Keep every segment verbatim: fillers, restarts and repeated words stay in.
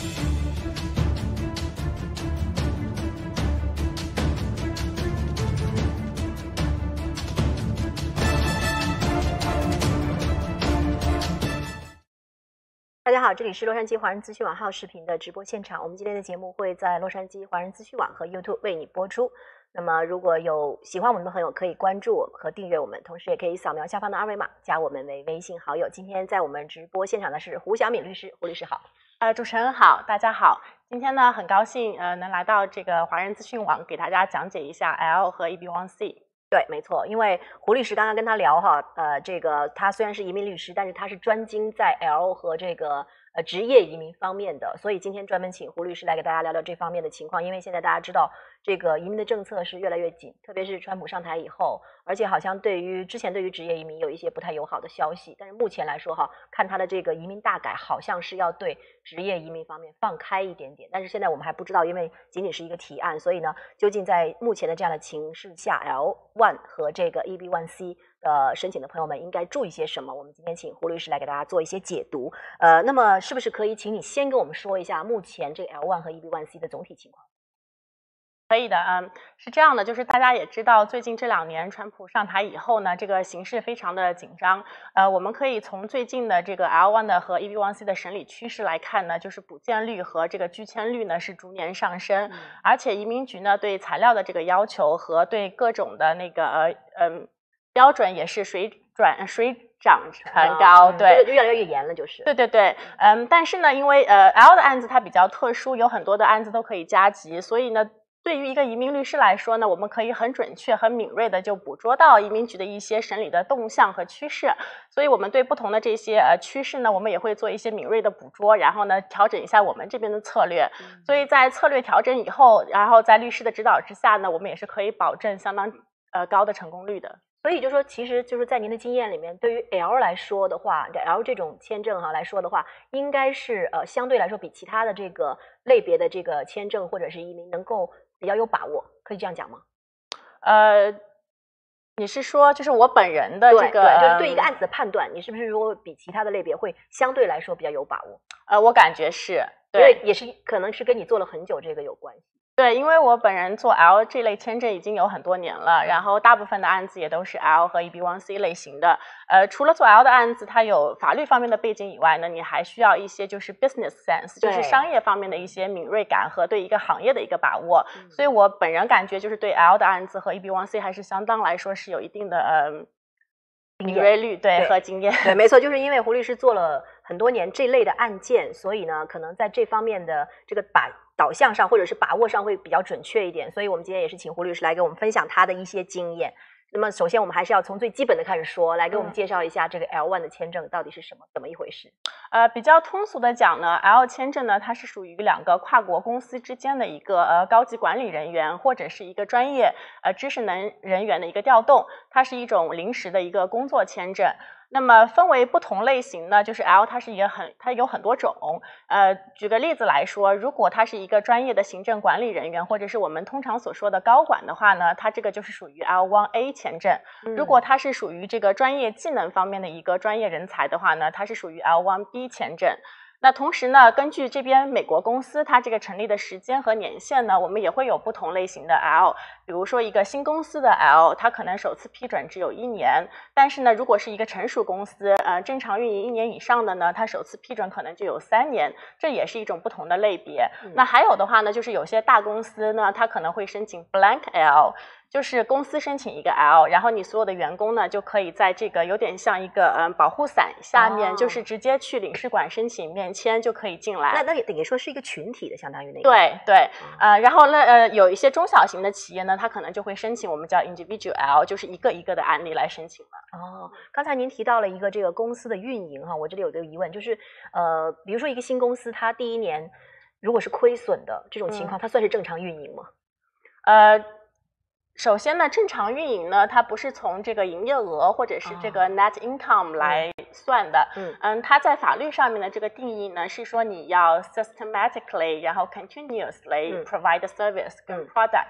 大家好，这里是洛杉矶华人资讯网号视频的直播现场。我们今天的节目会在洛杉矶华人资讯网和 YouTube 为你播出。那么，如果有喜欢我们的朋友，可以关注我们和订阅我们，同时也可以扫描下方的二维码，加我们为微信好友。今天在我们直播现场的是胡晓敏律师，胡律师好。 呃，主持人好，大家好。今天呢，很高兴呃能来到这个华人资讯网，给大家讲解一下 L 和 E B 一 C。 对，没错，因为胡律师刚刚跟他聊哈，呃，这个他虽然是移民律师，但是他是专精在 L 和这个呃职业移民方面的，所以今天专门请胡律师来给大家聊聊这方面的情况。因为现在大家知道，这个移民的政策是越来越紧，特别是川普上台以后，而且好像对于之前对于职业移民有一些不太友好的消息，但是目前来说哈，看他的这个移民大改，好像是要对职业移民方面放开一点点，但是现在我们还不知道，因为仅仅是一个提案，所以呢，究竟在目前的这样的情势下 ，L 一 和这个 E B 一 C 的申请的朋友们应该注意些什么？我们今天请胡律师来给大家做一些解读。呃，那么是不是可以请你先跟我们说一下目前这个 L 一 和 E B 一 C 的总体情况？ 可以的，嗯，是这样的，就是大家也知道，最近这两年川普上台以后呢，这个形势非常的紧张。呃，我们可以从最近的这个 L 一 的和 E B 一 C 的审理趋势来看呢，就是补件率和这个拒签率呢是逐年上升，嗯、而且移民局呢对材料的这个要求和对各种的那个呃嗯标准也是水转水涨船高， 嗯、 对， 就越来越严了，就是。 对对对，嗯，但是呢，因为呃 L 的案子它比较特殊，有很多的案子都可以加急，所以呢。对于一个移民律师来说呢，我们可以很准确、很敏锐的就捕捉到移民局的一些审理的动向和趋势，所以我们对不同的这些呃趋势呢，我们也会做一些敏锐的捕捉，然后呢调整一下我们这边的策略。所以在策略调整以后，然后在律师的指导之下呢，我们也是可以保证相当呃高的成功率的。 所以就说，其实就是在您的经验里面，对于 L 来说的话，这 L 这种签证哈来说的话，应该是呃相对来说比其他的这个类别的这个签证或者是移民能够比较有把握，可以这样讲吗？ 呃，你是说就是我本人的这个， 对，对就是对一个案子的判断，你是不是说比其他的类别会相对来说比较有把握？ 呃，我感觉是，对， 因为也是可能是跟你做了很久这个有关系。 对，因为我本人做 L 这类签证已经有很多年了，然后大部分的案子也都是 L 和 E B 一 C 类型的。呃，除了做 L 的案子，它有法律方面的背景以外呢，你还需要一些就是 business sense， 就是商业方面的一些敏锐感和对一个行业的一个把握。嗯、所以我本人感觉就是对 L 的案子和 E B 一 C 还是相当来说是有一定的呃敏锐率对和经验。 对，没错，就是因为胡律师做了很多年这类的案件，所以呢，可能在这方面的这个把。导向上或者是把握上会比较准确一点，所以我们今天也是请胡律师来给我们分享他的一些经验。那么首先我们还是要从最基本的开始说，来给我们介绍一下这个 L 一 的签证到底是什么，怎么一回事？ 呃，比较通俗的讲呢 ，L 签证呢，它是属于两个跨国公司之间的一个呃高级管理人员或者是一个专业呃知识能人员的一个调动，它是一种临时的一个工作签证。那么分为不同类型呢，就是 L 它是也很它有很多种。呃，举个例子来说，如果他是一个专业的行政管理人员，或者是我们通常所说的高管的话呢，它这个就是属于 L 一 A 签证。如果他是属于这个专业技能方面的一个专业人才的话呢，它是属于 L 一 B 签证。那同时呢，根据这边美国公司它这个成立的时间和年限呢，我们也会有不同类型的 L。比如说一个新公司的 L， 它可能首次批准只有一年，但是呢，如果是一个成熟公司，呃，正常运营一年以上的呢，它首次批准可能就有三年，这也是一种不同的类别。嗯、那还有的话呢，就是有些大公司呢，它可能会申请 blank L。就是公司申请一个 L， 然后你所有的员工呢就可以在这个有点像一个嗯保护伞下面，哦、就是直接去领事馆申请面签就可以进来。 那那也等于说是一个群体的，相当于那个。 对对，呃，然后呢呃有一些中小型的企业呢，它可能就会申请我们叫 individual L， 就是一个一个的案例来申请了。 哦，刚才您提到了一个这个公司的运营哈，我这里有个疑问，就是呃，比如说一个新公司，它第一年如果是亏损的这种情况，嗯、它算是正常运营吗？ 呃。首先呢，正常运营呢，它不是从这个营业额或者是这个 net income 来算的。嗯嗯，它在法律上面的这个定义呢，是说你要 systematically， 然后 continuously provide service 跟 products。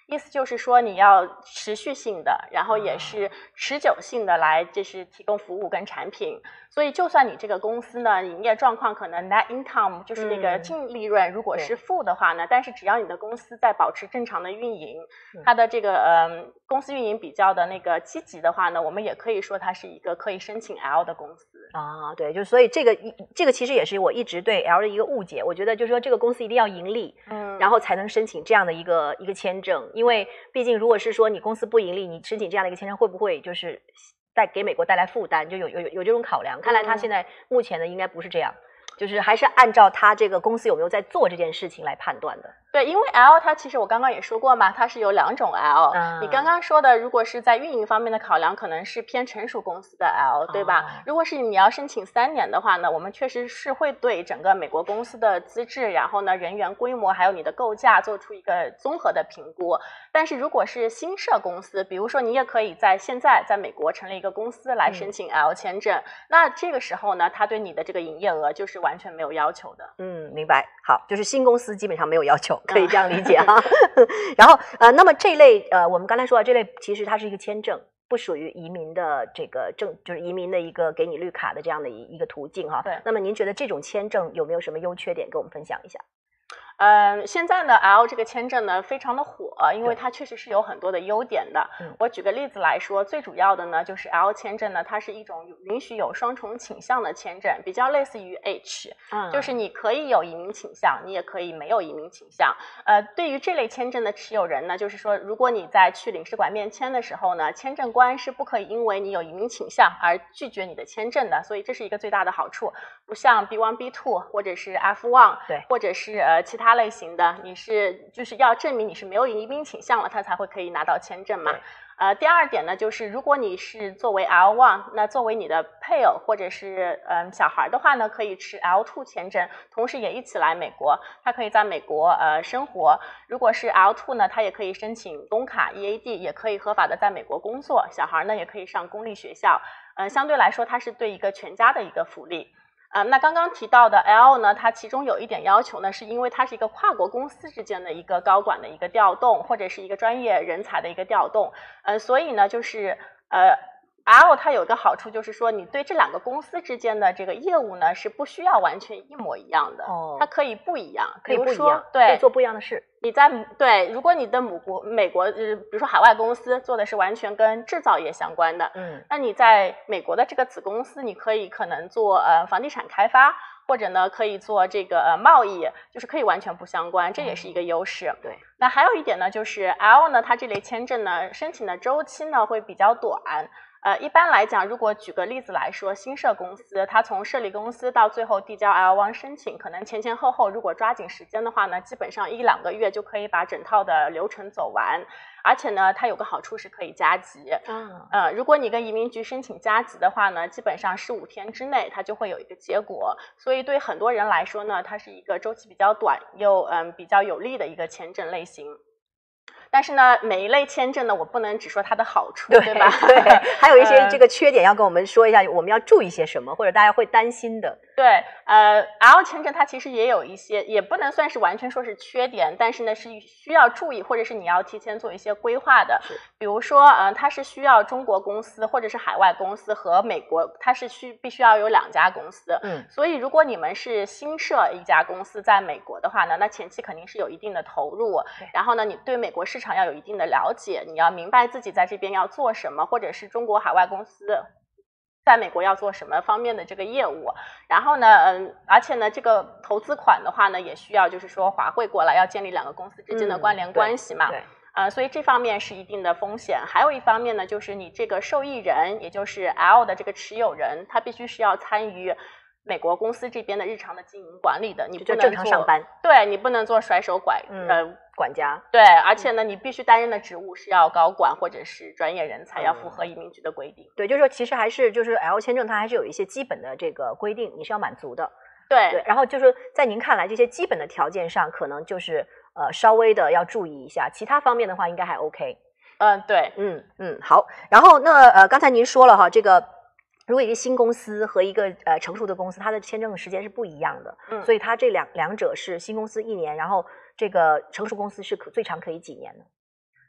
意思就是说你要持续性的，然后也是持久性的来就是提供服务跟产品。所以就算你这个公司呢营业状况可能 net income 就是那个净利润如果是负的话呢，嗯、但是只要你的公司在保持正常的运营，嗯、它的这个嗯公司运营比较的那个积极的话呢，我们也可以说它是一个可以申请 L 的公司啊。对，就所以这个这个其实也是我一直对 L 的一个误解，我觉得就是说这个公司一定要盈利，嗯，然后才能申请这样的一个一个签证，因为毕竟如果是说你公司不盈利，你申请这样的一个签证会不会就是带给美国带来负担，就有有有这种考量。看来他现在目前呢应该不是这样，就是还是按照他这个公司有没有在做这件事情来判断的。 对，因为 L 它其实我刚刚也说过嘛，它是有两种 L、嗯、你刚刚说的如果是在运营方面的考量可能是偏成熟公司的 L、哦、对吧？如果是你要申请三年的话呢，我们确实是会对整个美国公司的资质，然后呢人员规模还有你的构架做出一个综合的评估。但是如果是新设公司，比如说你也可以在现在在美国成立一个公司来申请 L 签证、嗯、那这个时候呢他对你的这个营业额就是完全没有要求的。 嗯，明白。好，就是新公司基本上没有要求，可以这样理解哈、啊。嗯、然后呃，那么这类呃，我们刚才说的这类其实它是一个签证，不属于移民的这个证，就是移民的一个给你绿卡的这样的一一个途径哈。 对。 那么您觉得这种签证有没有什么优缺点，跟我们分享一下？ 嗯，现在呢 L 这个签证呢非常的火，因为它确实是有很多的优点的。嗯、我举个例子来说，最主要的呢就是 L 签证呢，它是一种允许有双重倾向的签证，比较类似于 H，、嗯、就是你可以有移民倾向，你也可以没有移民倾向。呃，对于这类签证的持有人呢，就是说如果你在去领事馆面签的时候呢，签证官是不可以因为你有移民倾向而拒绝你的签证的，所以这是一个最大的好处。不像 B 一 B 二 或者是 F 一， 对， 或者是呃其他类型的，你是就是要证明你是没有移民倾向了，他才会可以拿到签证嘛。呃，第二点呢，就是如果你是作为 L 一， 那作为你的配偶或者是嗯小孩的话呢，可以持 L 二 签证，同时也一起来美国，他可以在美国呃生活。如果是 L 二 呢，他也可以申请工卡 E A D， 也可以合法的在美国工作，小孩呢也可以上公立学校。呃，相对来说，它是对一个全家的一个福利。呃，那刚刚提到的 L 呢，它其中有一点要求呢，是因为它是一个跨国公司之间的一个高管的一个调动，或者是一个专业人才的一个调动，呃，所以呢，就是呃 L 它有一个好处，就是说你对这两个公司之间的这个业务呢，是不需要完全一模一样的，哦，它可以不一样， 可以不一样， 对， 可以做不一样的事。 你在对，如果你的母国美国，呃，比如说海外公司做的是完全跟制造业相关的，嗯，那你在美国的这个子公司，你可以可能做呃房地产开发，或者呢可以做这个呃贸易，就是可以完全不相关，这也是一个优势。 对， 那还有一点呢，就是 L 呢，它这类签证呢，申请的周期呢会比较短。呃，一般来讲，如果举个例子来说，新设公司，它从设立公司到最后递交 L 一 申请，可能前前后后，如果抓紧时间的话呢，基本上一两个月就可以把整套的流程走完。而且呢，它有个好处是可以加急。嗯，呃，如果你跟移民局申请加急的话呢，基本上十五天之内它就会有一个结果。所以对很多人来说呢，它是一个周期比较短又嗯比较有利的一个签证类型。但是呢，每一类签证呢，我不能只说它的好处，对, 对吧？ 对，还有一些这个缺点要跟我们说一下，我们要注意些什么，或者大家会担心的。 对，呃 ，L 签证它其实也有一些，也不能算是完全说是缺点，但是呢是需要注意，或者是你要提前做一些规划的。比如说，呃，它是需要中国公司或者是海外公司和美国，它是需必须要有两家公司。嗯，所以如果你们是新设一家公司在美国的话呢，那前期肯定是有一定的投入，然后呢，你对美国市场要有一定的了解，你要明白自己在这边要做什么，或者是中国海外公司在美国要做什么方面的这个业务。然后呢，嗯，而且呢，这个投资款的话呢，也需要就是说华汇过来，要建立两个公司之间的关联关系嘛。嗯，对。对呃，所以这方面是一定的风险。还有一方面呢，就是你这个受益人，也就是 L 的这个持有人，他必须是要参与美国公司这边的日常的经营管理的，你不能就正常上班， 对，你不能做甩手管、 嗯、 呃管家， 对，而且呢，你必须担任的职务是要高管或者是专业人才，嗯、要符合移民局的规定。 对，就是说其实还是就是 L 签证它还是有一些基本的这个规定，你是要满足的。 对， 对，然后就是在您看来，这些基本的条件上，可能就是呃稍微的要注意一下，其他方面的话应该还 OK。 嗯，对， 嗯嗯，好。然后那呃刚才您说了哈，这个如果一个新公司和一个呃成熟的公司，它的签证时间是不一样的，嗯，所以它这两两者是新公司一年，然后这个成熟公司是可最长可以几年呢？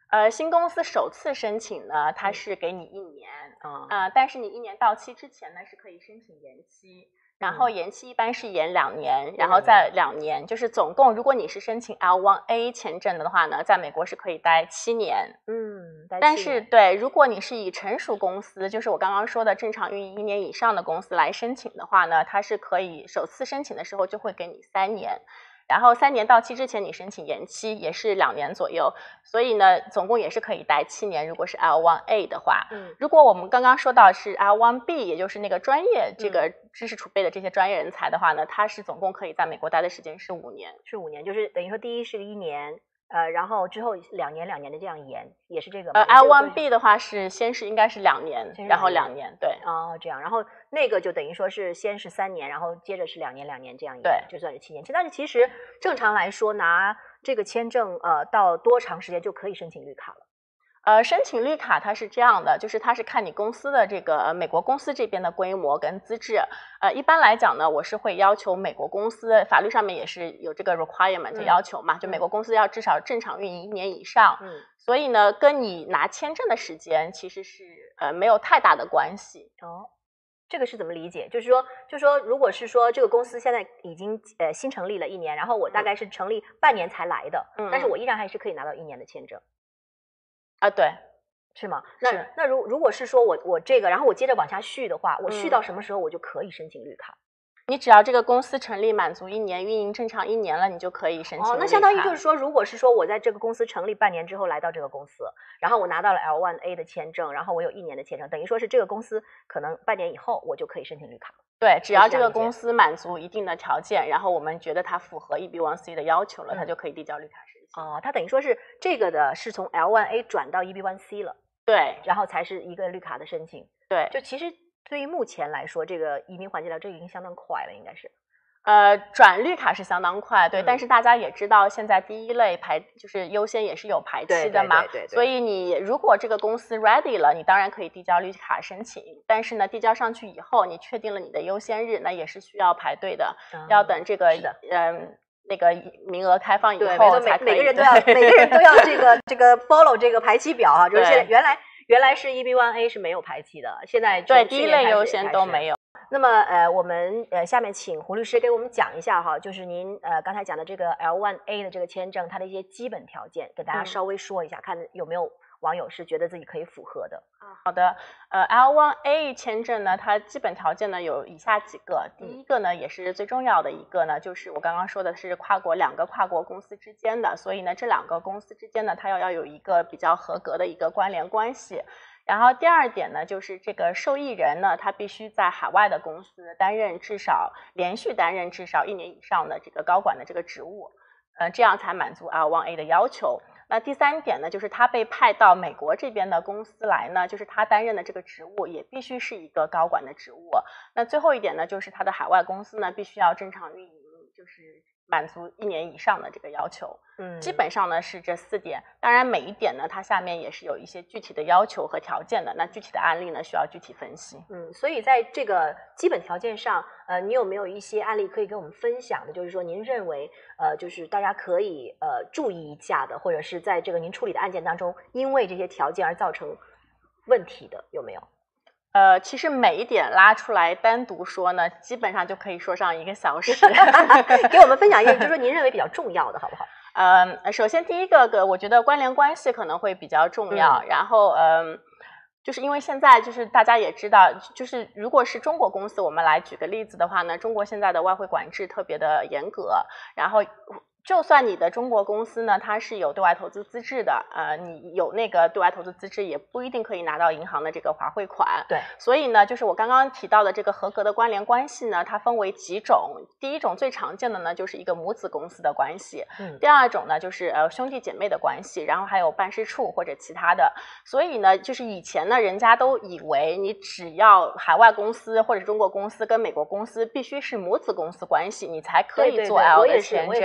呃，新公司首次申请呢，它是给你一年， 啊、 嗯、呃，但是你一年到期之前呢，是可以申请延期。然后延期一般是延两年，然后再两年，就是总共，如果你是申请 L 一 A 签证的话呢，在美国是可以待七年。 嗯， 但是对，如果你是以成熟公司，就是我刚刚说的正常运营一年以上的公司来申请的话呢，它是可以首次申请的时候就会给你三年。然后三年到期之前，你申请延期也是两年左右，所以呢，总共也是可以待七年。如果是 L 一 A 的话， 嗯， 如果我们刚刚说到是 L 一 B， 也就是那个专业这个知识储备的这些专业人才的话呢，它是总共可以在美国待的时间是五年， 是五年，就是等于说第一是一年。呃，然后之后两年两年的这样延，也是这个吗？ 呃 ，L 一 B 的话是先是应该是两年，然后两年，对。 哦，这样，然后那个就等于说是先是三年，然后接着是两年两年这样延， 对， 就算是七年。但是其实正常来说，拿这个签证，呃，到多长时间就可以申请绿卡了？ 呃，申请绿卡它是这样的，就是它是看你公司的这个、呃、美国公司这边的规模跟资质。呃，一般来讲呢，我是会要求美国公司法律上面也是有这个 requirement 的要求嘛， 嗯、 就美国公司要至少正常运营一年以上。 嗯， 所以呢，跟你拿签证的时间其实是呃没有太大的关系。 哦，这个是怎么理解？就是说，就是说，如果是说这个公司现在已经呃新成立了一年，然后我大概是成立半年才来的， 嗯、 但是我依然还是可以拿到一年的签证。 啊，对， 是吗？那那如如果是说我我这个，然后我接着往下续的话，我续嗯到什么时候我就可以申请绿卡？ 你只要这个公司成立满足一年，运营正常一年了，你就可以申请绿卡。 哦，那相当于就是说，如果是说我在这个公司成立半年之后来到这个公司，然后我拿到了 L 一 A 的签证，然后我有一年的签证，等于说是这个公司可能半年以后我就可以申请绿卡。 对，只要这个公司满足一定的条件，然后我们觉得它符合 E B 一 C 的要求了，嗯、它就可以递交绿卡申请。 哦，它等于说是这个的是从 L 一 A 转到 E B 一 C 了。 对， 然后才是一个绿卡的申请。 对， 就其实对于目前来说，这个移民环境来说，这已经相当快了，应该是。 呃，转绿卡是相当快，对、嗯，但是大家也知道，现在第一类排就是优先也是有排期的嘛， 对对对对对， 所以你如果这个公司 ready 了，你当然可以递交绿卡申请，但是呢，递交上去以后，你确定了你的优先日，那也是需要排队的，嗯、要等这个嗯。那个名额开放以后才可以， 每个人都要每个人都要这个这个 follow 这个排期表啊，就是原来原来是 E B 一 A 是没有排期的，现在对第一类优先都没有。 那么呃，我们呃下面请胡律师给我们讲一下哈，就是您呃刚才讲的这个 L 一 A 的这个签证，它的一些基本条件，给大家稍微说一下，嗯、看有没有网友是觉得自己可以符合的。 啊，好的，呃 ，L 一 A 签证呢，它基本条件呢有以下几个，第一个呢也是最重要的一个呢，就是我刚刚说的是跨国两个跨国公司之间的，所以呢这两个公司之间呢，它要要有一个比较合格的一个关联关系。然后第二点呢，就是这个受益人呢，他必须在海外的公司担任至少连续担任至少一年以上的这个高管的这个职务，呃，这样才满足 L 一 A 的要求。那第三点呢，就是他被派到美国这边的公司来呢，就是他担任的这个职务也必须是一个高管的职务。那最后一点呢，就是他的海外公司呢，必须要正常运营，就是满足一年以上的这个要求。嗯，基本上呢是这四点。当然每一点呢，它下面也是有一些具体的要求和条件的。那具体的案例呢，需要具体分析。 嗯，所以在这个基本条件上，呃，你有没有一些案例可以跟我们分享的？就是说，您认为呃，就是大家可以呃注意一下的，或者是在这个您处理的案件当中，因为这些条件而造成问题的，有没有？ 呃，其实每一点拉出来单独说呢，基本上就可以说上一个小时。 给我们分享一下，就是说您认为比较重要的，好不好？ 呃，首先第一个个，我觉得关联关系可能会比较重要。嗯、然后，嗯、呃，就是因为现在就是大家也知道，就是如果是中国公司，我们来举个例子的话呢，中国现在的外汇管制特别的严格，然后。就算你的中国公司呢，它是有对外投资资质的，呃，你有那个对外投资资质，也不一定可以拿到银行的这个华汇款。 对， 所以呢，就是我刚刚提到的这个合格的关联关系呢，它分为几种。第一种最常见的呢，就是一个母子公司的关系。嗯。第二种呢，就是呃兄弟姐妹的关系，然后还有办事处或者其他的。所以呢，就是以前呢，人家都以为你只要海外公司或者中国公司跟美国公司必须是母子公司关系，你才可以做 L 的签证。 我也是这么认为。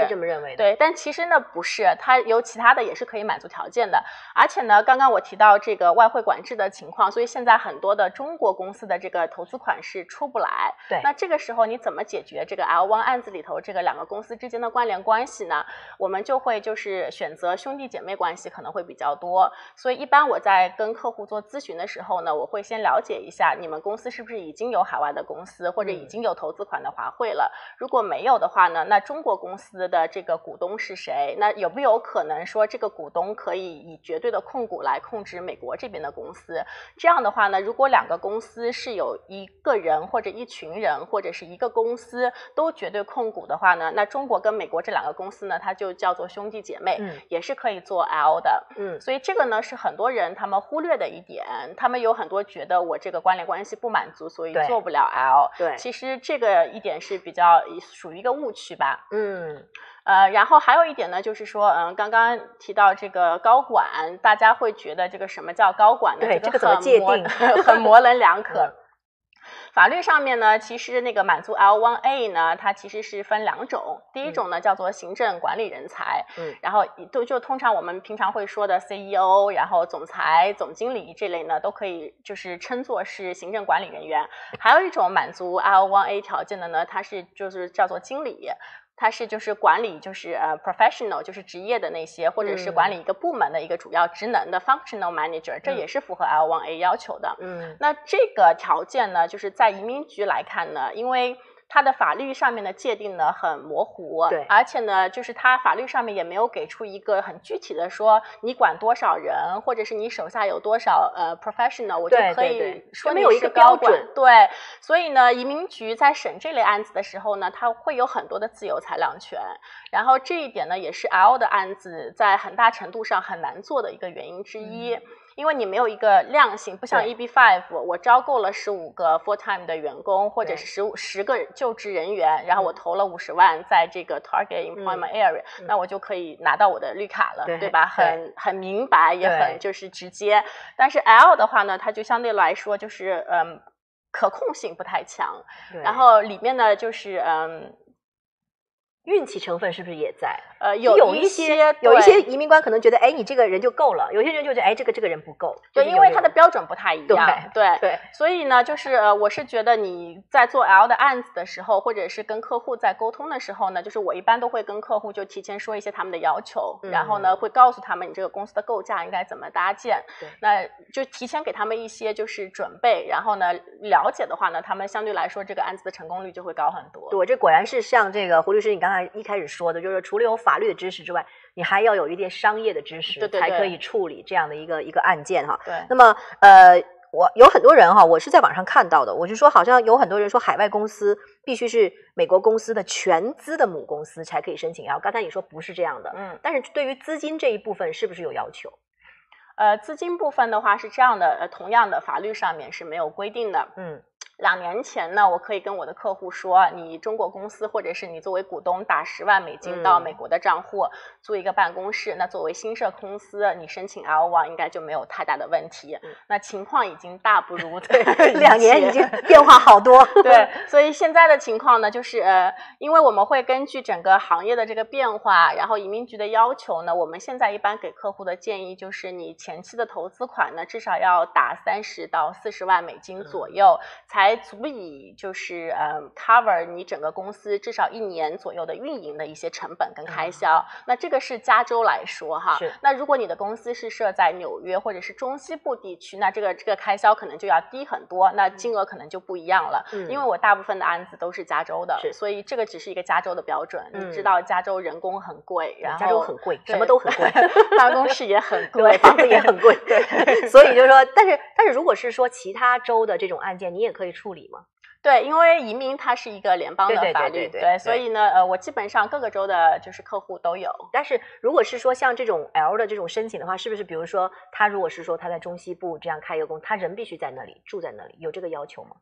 为的。 对，但其实呢不是，它有其他的也是可以满足条件的。而且呢，刚刚我提到这个外汇管制的情况，所以现在很多的中国公司的这个投资款是出不来。 对， 那这个时候你怎么解决这个 L 一 案子里头这个两个公司之间的关联关系呢？我们就会就是选择兄弟姐妹关系可能会比较多。所以一般我在跟客户做咨询的时候呢，我会先了解一下你们公司是不是已经有海外的公司，或者已经有投资款的华汇了。嗯、如果没有的话呢，那中国公司的这个股东是谁？那有没有可能说这个股东可以以绝对的控股来控制美国这边的公司？这样的话呢，如果两个公司是有一个人或者一群人或者是一个公司都绝对控股的话呢，那中国跟美国这两个公司呢，它就叫做兄弟姐妹，嗯、也是可以做 L 的。嗯，所以这个呢是很多人他们忽略的一点，他们有很多觉得我这个关联关系不满足，所以做不了 L。 对， 其实这个一点是比较属于一个误区吧。 嗯。 呃，然后还有一点呢，就是说，嗯，刚刚提到这个高管，大家会觉得这个什么叫高管呢？ 对， 这个怎么界定？ 很模棱两可。嗯、法律上面呢，其实那个满足 L 一 A 呢，它其实是分两种。第一种呢、嗯、叫做行政管理人才，嗯，然后都就通常我们平常会说的 C E O， 然后总裁、总经理这类呢，都可以就是称作是行政管理人员。还有一种满足 L 一 A 条件的呢，它是就是叫做经理。它是就是管理就是呃 professional 就是职业的那些，或者是管理一个部门的一个主要职能的 functional manager， 这也是符合 L 一 A 要求的。嗯，那这个条件呢，就是在移民局来看呢，因为它的法律上面的界定呢很模糊， 对， 而且呢，就是它法律上面也没有给出一个很具体的说你管多少人，或者是你手下有多少呃 professional， 我就可以说你是高管。 对， 对，所以呢，移民局在审这类案子的时候呢，它会有很多的自由裁量权，然后这一点呢，也是 L 的案子在很大程度上很难做的一个原因之一。嗯，因为你没有一个量性，不像 E B 五， 我招够了十五个 full time 的员工，或者是十五十个就职人员，然后我投了五十万在这个 target employment area，嗯、那我就可以拿到我的绿卡了，对, 对吧？很很明白，也很就是直接。但是 L 的话呢，它就相对来说就是嗯可控性不太强，然后里面呢就是嗯。 运气成分是不是也在？ 呃，有有一些有一些移民官可能觉得，哎，你这个人就够了；有些人就觉得，哎，这个这个人不够。 对， 就是、 因为他的标准不太一样。 对对, 对所以呢，就是呃，我是觉得你在做 L 的案子的时候，或者是跟客户在沟通的时候呢，就是我一般都会跟客户就提前说一些他们的要求，嗯、然后呢，会告诉他们你这个公司的构架应该怎么搭建。 对， 那就提前给他们一些就是准备，然后呢，了解的话呢，他们相对来说这个案子的成功率就会高很多。 对，这果然是像这个胡律师你刚才一开始说的。就是除了有法律的知识之外，你还要有一点商业的知识， 对对对， 才可以处理这样的一个一个案件哈。 对， 那么呃，我有很多人哈，我是在网上看到的，我就说好像有很多人说海外公司必须是美国公司的全资的母公司才可以申请 L。刚才你说不是这样的，嗯，但是对于资金这一部分是不是有要求？ 呃，资金部分的话是这样的，呃，同样的法律上面是没有规定的，嗯。两年前呢，我可以跟我的客户说，你中国公司或者是你作为股东打十万美金到美国的账户，嗯、租一个办公室，那作为新设公司，你申请 L 一 应该就没有太大的问题。嗯、那情况已经大不如对， 两年已经变化好多。 对，所以现在的情况呢，就是呃，因为我们会根据整个行业的这个变化，然后移民局的要求呢，我们现在一般给客户的建议就是，你前期的投资款呢，至少要打三十到四十万美金左右，嗯、才才足以就是呃 cover 你整个公司至少一年左右的运营的一些成本跟开销。嗯、那这个是加州来说哈，那如果你的公司是设在纽约或者是中西部地区，那这个这个开销可能就要低很多，那金额可能就不一样了。嗯、因为我大部分的案子都是加州的，所以这个只是一个加州的标准。嗯、你知道加州人工很贵，然后加州很贵，什么都很贵， 办公室也很贵， 房子也很贵。对，所以就是说，但是但是如果是说其他州的这种案件，你也可以处理吗？ 对，因为移民它是一个联邦的法律， 对, 对, 对, 对, 对，所以呢，呃，我基本上各个州的就是客户都有。 但是如果是说像这种 L 的这种申请的话，是不是比如说他如果是说他在中西部这样开一个公司，他人必须在那里住在那里，有这个要求吗？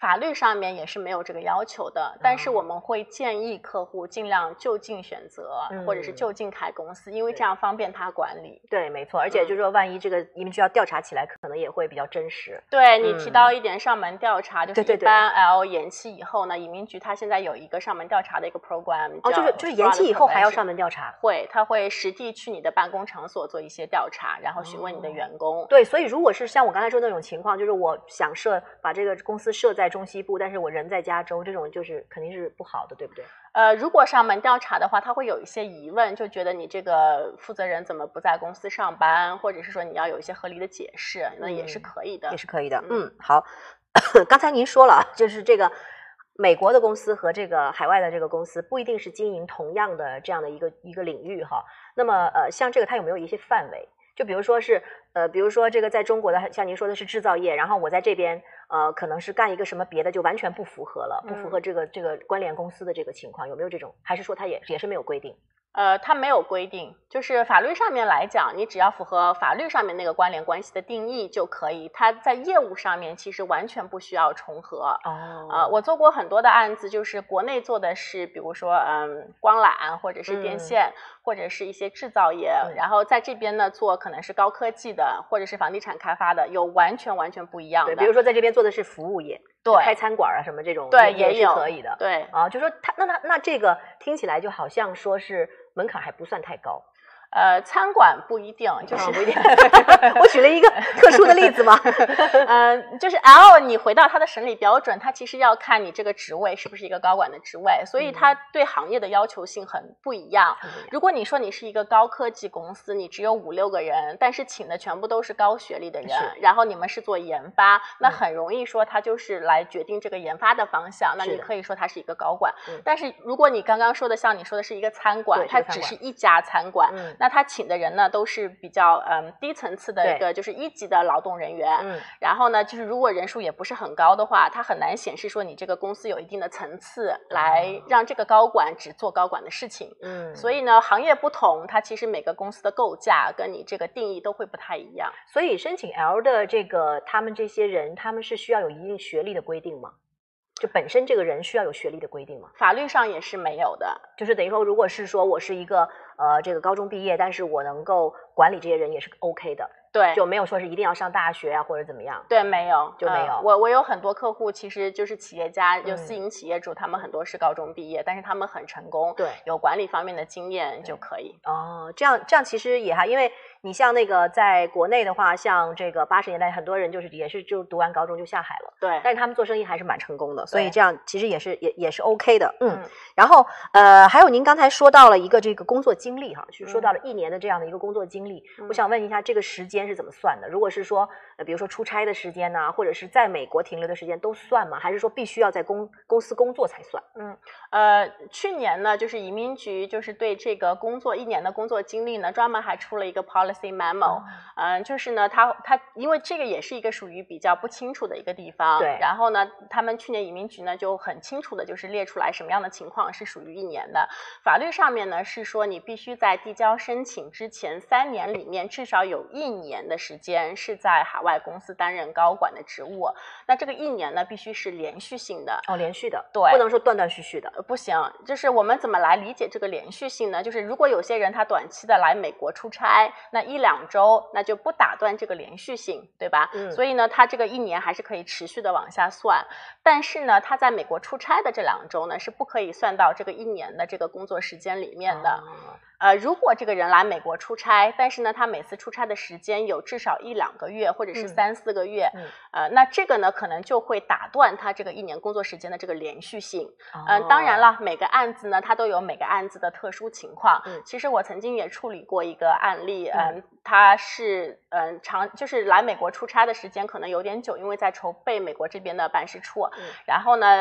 法律上面也是没有这个要求的，但是我们会建议客户尽量就近选择，嗯、或者是就近开公司，因为这样方便他管理。 对，没错，而且就是说，万一这个移民局要调查起来，可能也会比较真实。 对，你提到一点上门调查，嗯、就是一般 L 延期以后呢，移民局它现在有一个上门调查的一个 program。 哦，就是就是延期以后还要上门调查？ 会，他会实地去你的办公场所做一些调查，然后询问你的员工。 哦、对，所以如果是像我刚才说的那种情况，就是我想设把这个公司设在中西部，但是我人在加州，这种就是肯定是不好的，对不对？ 呃，如果上门调查的话，他会有一些疑问，就觉得你这个负责人怎么不在公司上班，或者是说你要有一些合理的解释，那也是可以的， 也是可以的。嗯，嗯好，刚才您说了，就是这个美国的公司和这个海外的这个公司不一定是经营同样的这样的一个一个领域哈。那么呃，像这个它有没有一些范围？就比如说是呃，比如说这个在中国的，像您说的是制造业，然后我在这边呃，可能是干一个什么别的，就完全不符合了，不符合这个、嗯、这个关联公司的这个情况，有没有这种？还是说它也也是没有规定？ 呃，它没有规定，就是法律上面来讲，你只要符合法律上面那个关联关系的定义就可以。它在业务上面其实完全不需要重合。 哦， 呃，我做过很多的案子，就是国内做的是，比如说嗯，光缆或者是电线、嗯，或者是一些制造业，嗯、然后在这边呢做可能是高科技的，或者是房地产开发的，有完全完全不一样的。 对，比如说在这边做的是服务业。 对， 开餐馆啊什么这种， 对， 也是可以的。 对啊，就说他那那那这个听起来就好像说是门槛还不算太高。 呃，餐馆不一定，就是、 哦、不一定。我举了一个特殊的例子嘛。 嗯、呃，就是 L， 你回到它的审理标准，它其实要看你这个职位是不是一个高管的职位，所以它对行业的要求性很不一样。嗯、如果你说你是一个高科技公司，你只有五六个人，但是请的全部都是高学历的人，然后你们是做研发，那很容易说他就是来决定这个研发的方向，那你可以说他是一个高管。 嗯、 但是如果你刚刚说的像你说的是一个餐馆，它只是一家餐馆。嗯，那他请的人呢都是比较嗯低层次的一个就是一级的劳动人员，嗯，然后呢就是如果人数也不是很高的话，他很难显示说你这个公司有一定的层次来让这个高管只做高管的事情，嗯，所以呢行业不同，它其实每个公司的构架跟你这个定义都会不太一样。 所以申请 L 的这个他们这些人，他们是需要有一定学历的规定吗？就本身这个人需要有学历的规定吗？ 法律上也是没有的， 就是等于说，如果是说我是一个呃这个高中毕业，但是我能够管理这些人也是 OK 的， 对， 就没有说是一定要上大学啊或者怎么样， 对，没有就没有。 呃、我我有很多客户，其实就是企业家，就私营企业主，嗯、他们很多是高中毕业，但是他们很成功， 对， 有管理方面的经验就可以。 哦，这样这样其实也还因为。你像那个在国内的话，像这个八十年代，很多人就是也是就读完高中就下海了， 对， 但是他们做生意还是蛮成功的，所以这样其实也是也也是 OK 的，嗯。 嗯然后呃，还有您刚才说到了一个这个工作经历哈，就是说到了一年的这样的一个工作经历，嗯、我想问一下这个时间是怎么算的？如果是说呃，比如说出差的时间呐、啊，或者是在美国停留的时间都算吗？还是说必须要在公公司工作才算？ 嗯，呃，去年呢，就是移民局就是对这个工作一年的工作经历呢，专门还出了一个 policy memo， 嗯、呃，就是呢，他他因为这个也是一个属于比较不清楚的一个地方， 对， 然后呢，他们去年移民局呢就很清楚的就是列出来什么样的情况是属于一年的。法律上面呢是说你必须在递交申请之前三年里面至少有一年的时间是在海外公司担任高管的职务，那这个一年呢必须是连续性的。 哦，连续的， 对， 不能说断断续续的， 不行。就是我们怎么来理解这个连续性呢？就是如果有些人他短期的来美国出差，那一两周那就不打断这个连续性，对吧？嗯，所以呢他这个一年还是可以持续的往下算，但是呢他在美国出差的这两周呢是不可以算到这个一年的这个工作时间里面的。哦，呃，如果这个人来美国出差，但是呢他每次出差的时间有至少一两个月或者是三四个月，嗯，呃，那这个呢可能就会打断他这个一年工作时间的这个连续性。嗯、呃，当然了，每个案子呢它都有每个案子的特殊情况。嗯，其实我曾经也处理过一个案例，嗯、呃，他是嗯、呃、长就是来美国出差的时间可能有点久，因为在筹备美国这边的办事处，嗯、然后呢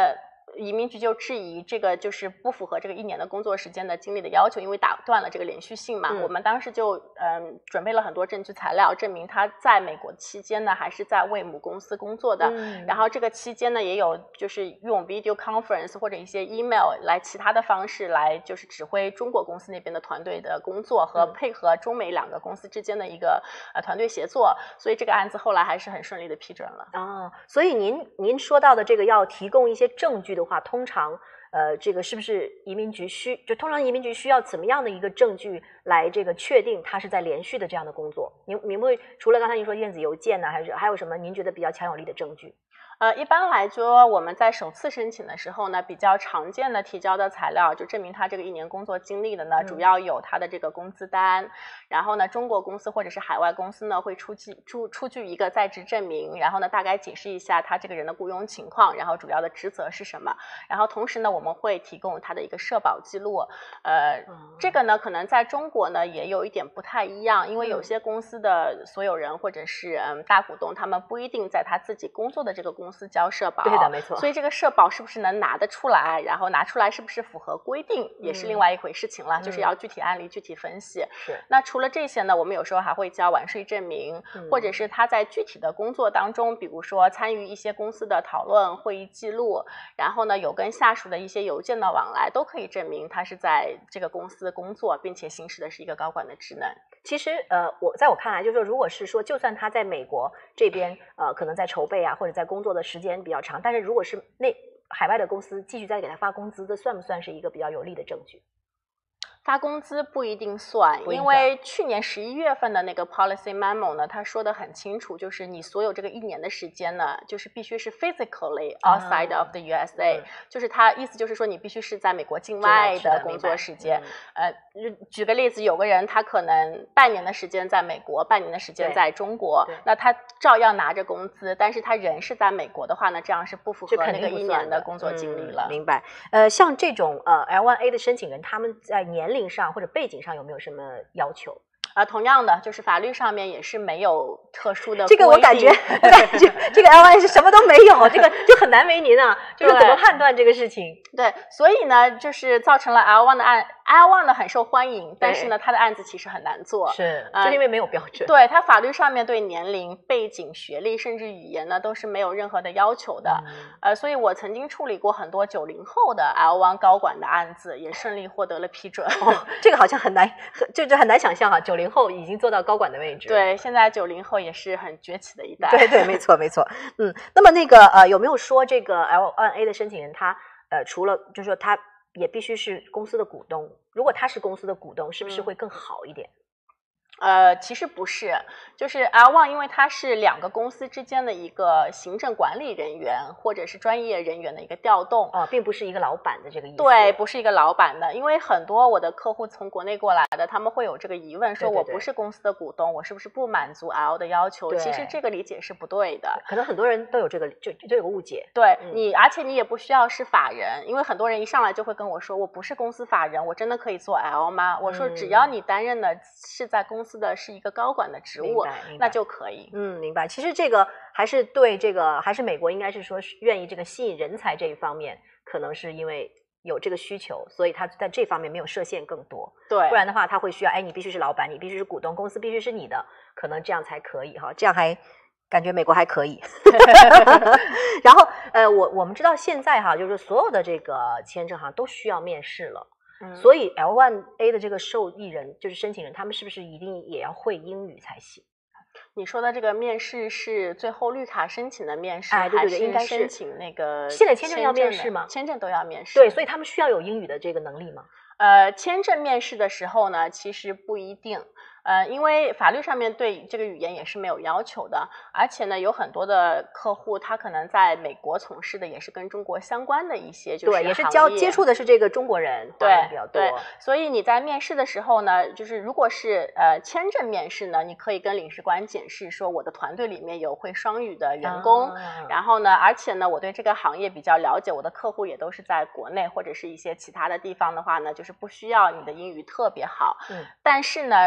移民局就质疑这个就是不符合这个一年的工作时间的经历的要求，因为打断了这个连续性嘛。嗯、我们当时就嗯准备了很多证据材料，证明他在美国期间呢还是在为母公司工作的。嗯、然后这个期间呢也有就是用 video conference 或者一些 email 来其他的方式来就是指挥中国公司那边的团队的工作和配合中美两个公司之间的一个呃团队协作，所以这个案子后来还是很顺利的批准了。 哦，所以您您说到的这个要提供一些证据的话，通常呃，这个是不是移民局需就通常移民局需要怎么样的一个证据来这个确定它是在连续的这样的工作？您您会除了刚才您说电子邮件呢，还是还有什么您觉得比较强有力的证据？ 呃，一般来说，我们在首次申请的时候呢，比较常见的提交的材料，就证明他这个一年工作经历的呢，嗯、主要有他的这个工资单，然后呢，中国公司或者是海外公司呢会出具出出具一个在职证明，然后呢，大概解释一下他这个人的雇佣情况，然后主要的职责是什么，然后同时呢，我们会提供他的一个社保记录，呃，嗯、这个呢，可能在中国呢也有一点不太一样，因为有些公司的所有人或者是嗯大股东，他们不一定在他自己工作的这个公司公司交社保， 对的，没错。 所以这个社保是不是能拿得出来，然后拿出来是不是符合规定，嗯、也是另外一回事情了，嗯、就是要具体案例具体分析。 是。 那除了这些呢，我们有时候还会交完税证明，嗯、或者是他在具体的工作当中，比如说参与一些公司的讨论、会议记录，然后呢有跟下属的一些邮件的往来，都可以证明他是在这个公司工作，并且行使的是一个高管的职能。 其实，呃，我在我看来，就是说，如果是说，就算他在美国这边，呃，可能在筹备啊，或者在工作的时间比较长，但是如果是那海外的公司继续再给他发工资，这算不算是一个比较有利的证据？ 发工资不一定算，因为去年十一月份的那个 policy memo 呢，他说的很清楚，就是你所有这个一年的时间呢，就是必须是 physically outside of the U S A，、嗯、就是他意思就是说你必须是在美国境外的工作时间。呃，举个例子，有个人他可能半年的时间在美国，半年的时间在中国，那他照样拿着工资，但是他人是在美国的话呢，这样是不符合那个一年的工作经历了。 嗯、明白。呃，像这种呃 L 一 A 的申请人，他们在年龄上或者背景上有没有什么要求？ 啊，同样的，就是法律上面也是没有特殊的这个我感觉，我感觉这个 L 一 A 是什么都没有，这个就很难为您啊，就是怎么判断这个事情？ 对，所以呢，就是造成了 L 一 的案 ，L 一 呢很受欢迎，但是呢，他的案子其实很难做， 是，呃、就是因为没有标准。 对，他法律上面对年龄、背景、学历甚至语言呢都是没有任何的要求的。嗯、呃，所以我曾经处理过很多九零后的 L 一 高管的案子，也顺利获得了批准。 哦，这个好像很难，就就很难想象哈，九零后已经做到高管的位置。 对，现在九零后也是很崛起的一代。 对对，没错没错。嗯，那么那个呃，有没有说这个 L 一 A 的申请人他呃，除了就是说他也必须是公司的股东，如果他是公司的股东，是不是会更好一点？嗯呃，其实不是，就是 L 一 因为它是两个公司之间的一个行政管理人员或者是专业人员的一个调动， 哦，并不是一个老板的这个意思。 对，不是一个老板的，因为很多我的客户从国内过来的，他们会有这个疑问，说我不是公司的股东，对对对，我是不是不满足 L 的要求？其实这个理解是不对的， 可能很多人都有这个就就有个误解。 对、嗯、你，而且你也不需要是法人，因为很多人一上来就会跟我说，我不是公司法人，我真的可以做 L 吗？我说只要你担任的是在公司的是一个高管的职务，那就可以。 嗯，明白。其实这个还是对这个，还是美国应该是说愿意这个吸引人才这一方面，可能是因为有这个需求，所以他在这方面没有设限更多。 对， 不然的话他会需要，哎，你必须是老板，你必须是股东，公司必须是你的，可能这样才可以哈。这样还感觉美国还可以。然后呃，我我们知道现在哈，就是所有的这个签证哈都需要面试了。嗯、所以 L 一 A 的这个受益人就是申请人，他们是不是一定也要会英语才行？ 你说的这个面试是最后绿卡申请的面试， 哎，对对对，应该是申请那个现在签证要面试吗？ 签证都要面试。 对，所以他们需要有英语的这个能力吗？ 呃，签证面试的时候呢，其实不一定。呃，因为法律上面对这个语言也是没有要求的，而且呢，有很多的客户他可能在美国从事的也是跟中国相关的一些，就是对，也是交接触的是这个中国人， 对比较多。 对，所以你在面试的时候呢，就是如果是呃签证面试呢，你可以跟领事官解释说，我的团队里面有会双语的员工，啊、然后呢，而且呢，我对这个行业比较了解，我的客户也都是在国内或者是一些其他的地方的话呢，就是不需要你的英语特别好。嗯，但是呢，如果你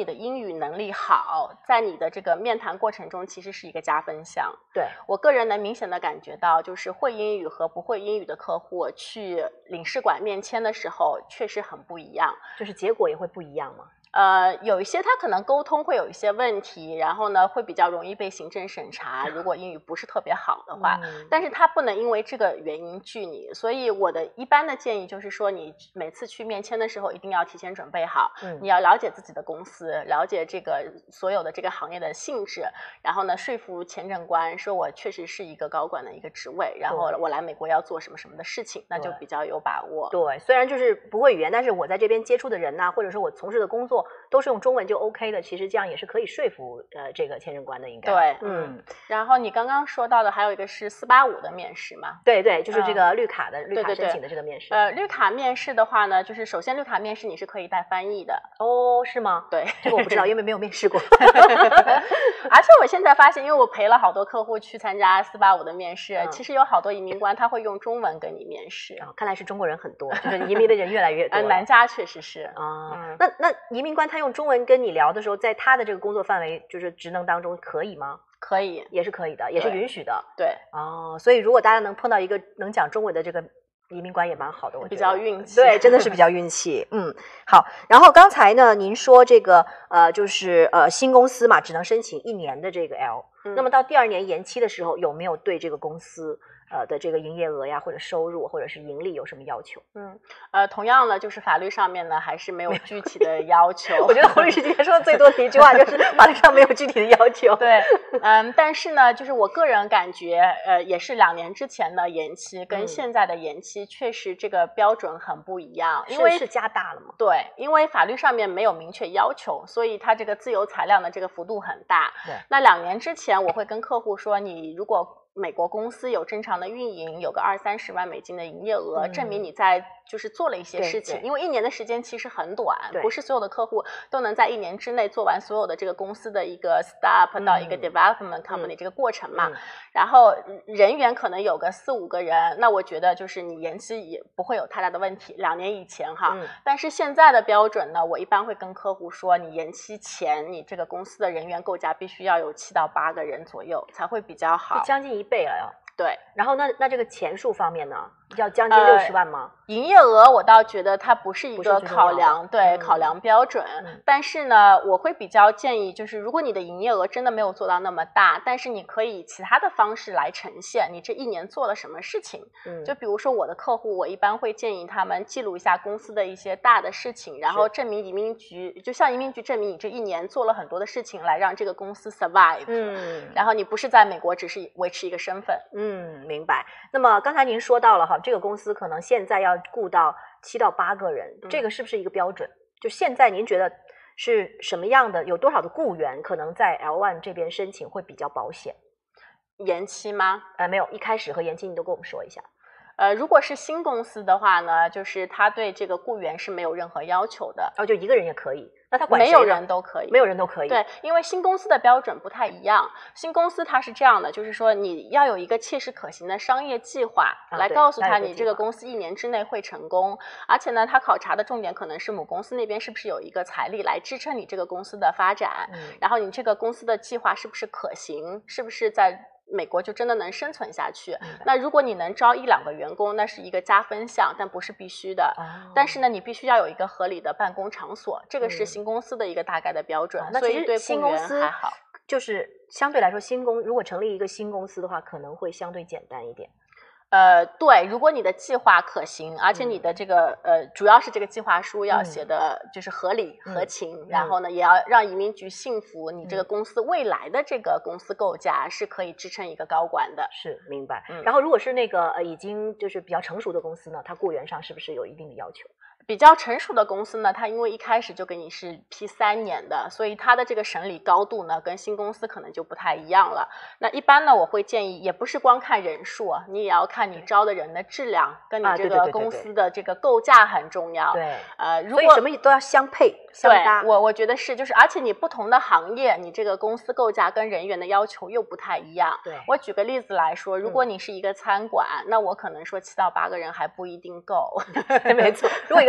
你的英语能力好，在你的这个面谈过程中其实是一个加分项。 对， 我个人能明显的感觉到，就是会英语和不会英语的客户去领事馆面签的时候确实很不一样， 就是结果也会不一样吗？ 呃，有一些他可能沟通会有一些问题，然后呢会比较容易被行政审查，如果英语不是特别好的话， 嗯、 但是他不能因为这个原因拒你，所以我的一般的建议就是说，你每次去面签的时候一定要提前准备好， 嗯、 你要了解自己的公司，了解这个所有的这个行业的性质，然后呢说服签证官说我确实是一个高管的一个职位，然后我来美国要做什么什么的事情，那就比较有把握。 对，虽然就是不会语言，但是我在这边接触的人呐、啊，或者说我从事的工作都是用中文就 OK 的，其实这样也是可以说服呃这个签证官的，应该。 对， 嗯。 然后你刚刚说到的还有一个是四八五的面试嘛？ 对对，就是这个绿卡的、嗯、绿卡对对对申请的这个面试。 呃，绿卡面试的话呢，就是首先绿卡面试你是可以带翻译的。 哦，是吗？ 对， 这个我不知道，因为没有面试过。 而且我现在发现，因为我陪了好多客户去参加四八五的面试，嗯、其实有好多移民官他会用中文跟你面试。 哦、看来是中国人很多，就是移民的人越来越多。 呃，南加确实是啊、嗯。那那移民官他用中文跟你聊的时候，在他的这个工作范围就是职能当中可以吗？ 可以， 也是可以的，也是允许的。 对， 哦，所以如果大家能碰到一个能讲中文的这个移民官也蛮好的，我觉得比较运气。 对，真的是比较运气。嗯，好。然后刚才呢，您说这个呃，就是呃新公司嘛，只能申请一年的这个 L，、嗯、那么到第二年延期的时候，有没有对这个公司呃的这个营业额呀，或者收入，或者是盈利有什么要求？ 嗯，呃，同样呢，就是法律上面呢还是没有具体的要求。 我觉得胡律师今天说的最多的一句话就是法律上没有具体的要求。 对，嗯，但是呢，就是我个人感觉，呃，也是两年之前的延期跟现在的延期，确实这个标准很不一样，因为是是加大了吗？ 对，因为法律上面没有明确要求，所以它这个自由裁量的这个幅度很大。 对， 那两年之前我会跟客户说，你如果美国公司有正常的运营，有个二三十万美金的营业额，嗯、证明你在就是做了一些事情。因为一年的时间其实很短，不是所有的客户都能在一年之内做完所有的这个公司的一个 startup 到一个 development company 这个过程嘛。嗯、然后人员可能有个四五个人，那我觉得就是你延期也不会有太大的问题。两年以前哈，嗯、但是现在的标准呢，我一般会跟客户说，你延期前你这个公司的人员构架必须要有七到八个人左右才会比较好， 将近一倍了呀。 对， 然后那那这个钱数方面呢，要将近六十万吗？ 呃、营业额我倒觉得它不是一个考量，对、嗯、考量标准、嗯。但是呢，我会比较建议，就是如果你的营业额真的没有做到那么大，但是你可以以其他的方式来呈现你这一年做了什么事情。嗯，就比如说我的客户，我一般会建议他们记录一下公司的一些大的事情，然后证明移民局，就向移民局证明你这一年做了很多的事情，来让这个公司 survive。嗯，然后你不是在美国只是维持一个身份。 嗯。嗯，明白。那么刚才您说到了哈，这个公司可能现在要雇到七到八个人，嗯、这个是不是一个标准？就现在您觉得是什么样的？有多少的雇员可能在 L 一 这边申请会比较保险？ 延期吗？ 呃，没有，一开始和延期你都跟我们说一下。 呃，如果是新公司的话呢，就是他对这个雇员是没有任何要求的， 哦，就一个人也可以。那他管没有人都可以， 没有人都可以。 对，因为新公司的标准不太一样。新公司它是这样的，就是说你要有一个切实可行的商业计划，啊、来告诉他你这个公司一年之内会成功。而且呢，他考察的重点可能是母公司那边是不是有一个财力来支撑你这个公司的发展，嗯、然后你这个公司的计划是不是可行，是不是在美国就真的能生存下去。那如果你能招一两个员工，那是一个加分项，但不是必须的。哦、但是呢，你必须要有一个合理的办公场所，这个是新公司的一个大概的标准。 嗯、 所以对新公司还好， 就是相对来说，新公如果成立一个新公司的话，可能会相对简单一点。 呃，对，如果你的计划可行，而且你的这个、嗯、呃，主要是这个计划书要写的就是合理、嗯、合情、嗯，然后呢，也要让移民局信服你这个公司未来的这个公司构架是可以支撑一个高管的。 是，明白。嗯、然后如果是那个呃已经就是比较成熟的公司呢，它雇员上是不是有一定的要求？ 比较成熟的公司呢，它因为一开始就给你是批三年的，所以它的这个审理高度呢，跟新公司可能就不太一样了。那一般呢，我会建议，也不是光看人数啊，你也要看你招的人的质量，跟你这个公司的这个构架很重要。 对， 呃，如果所以什么都要相配相搭。 对，我我觉得是，就是而且你不同的行业，你这个公司构架跟人员的要求又不太一样。 对， 我举个例子来说，如果你是一个餐馆，嗯、那我可能说七到八个人还不一定够。 没错，如果一个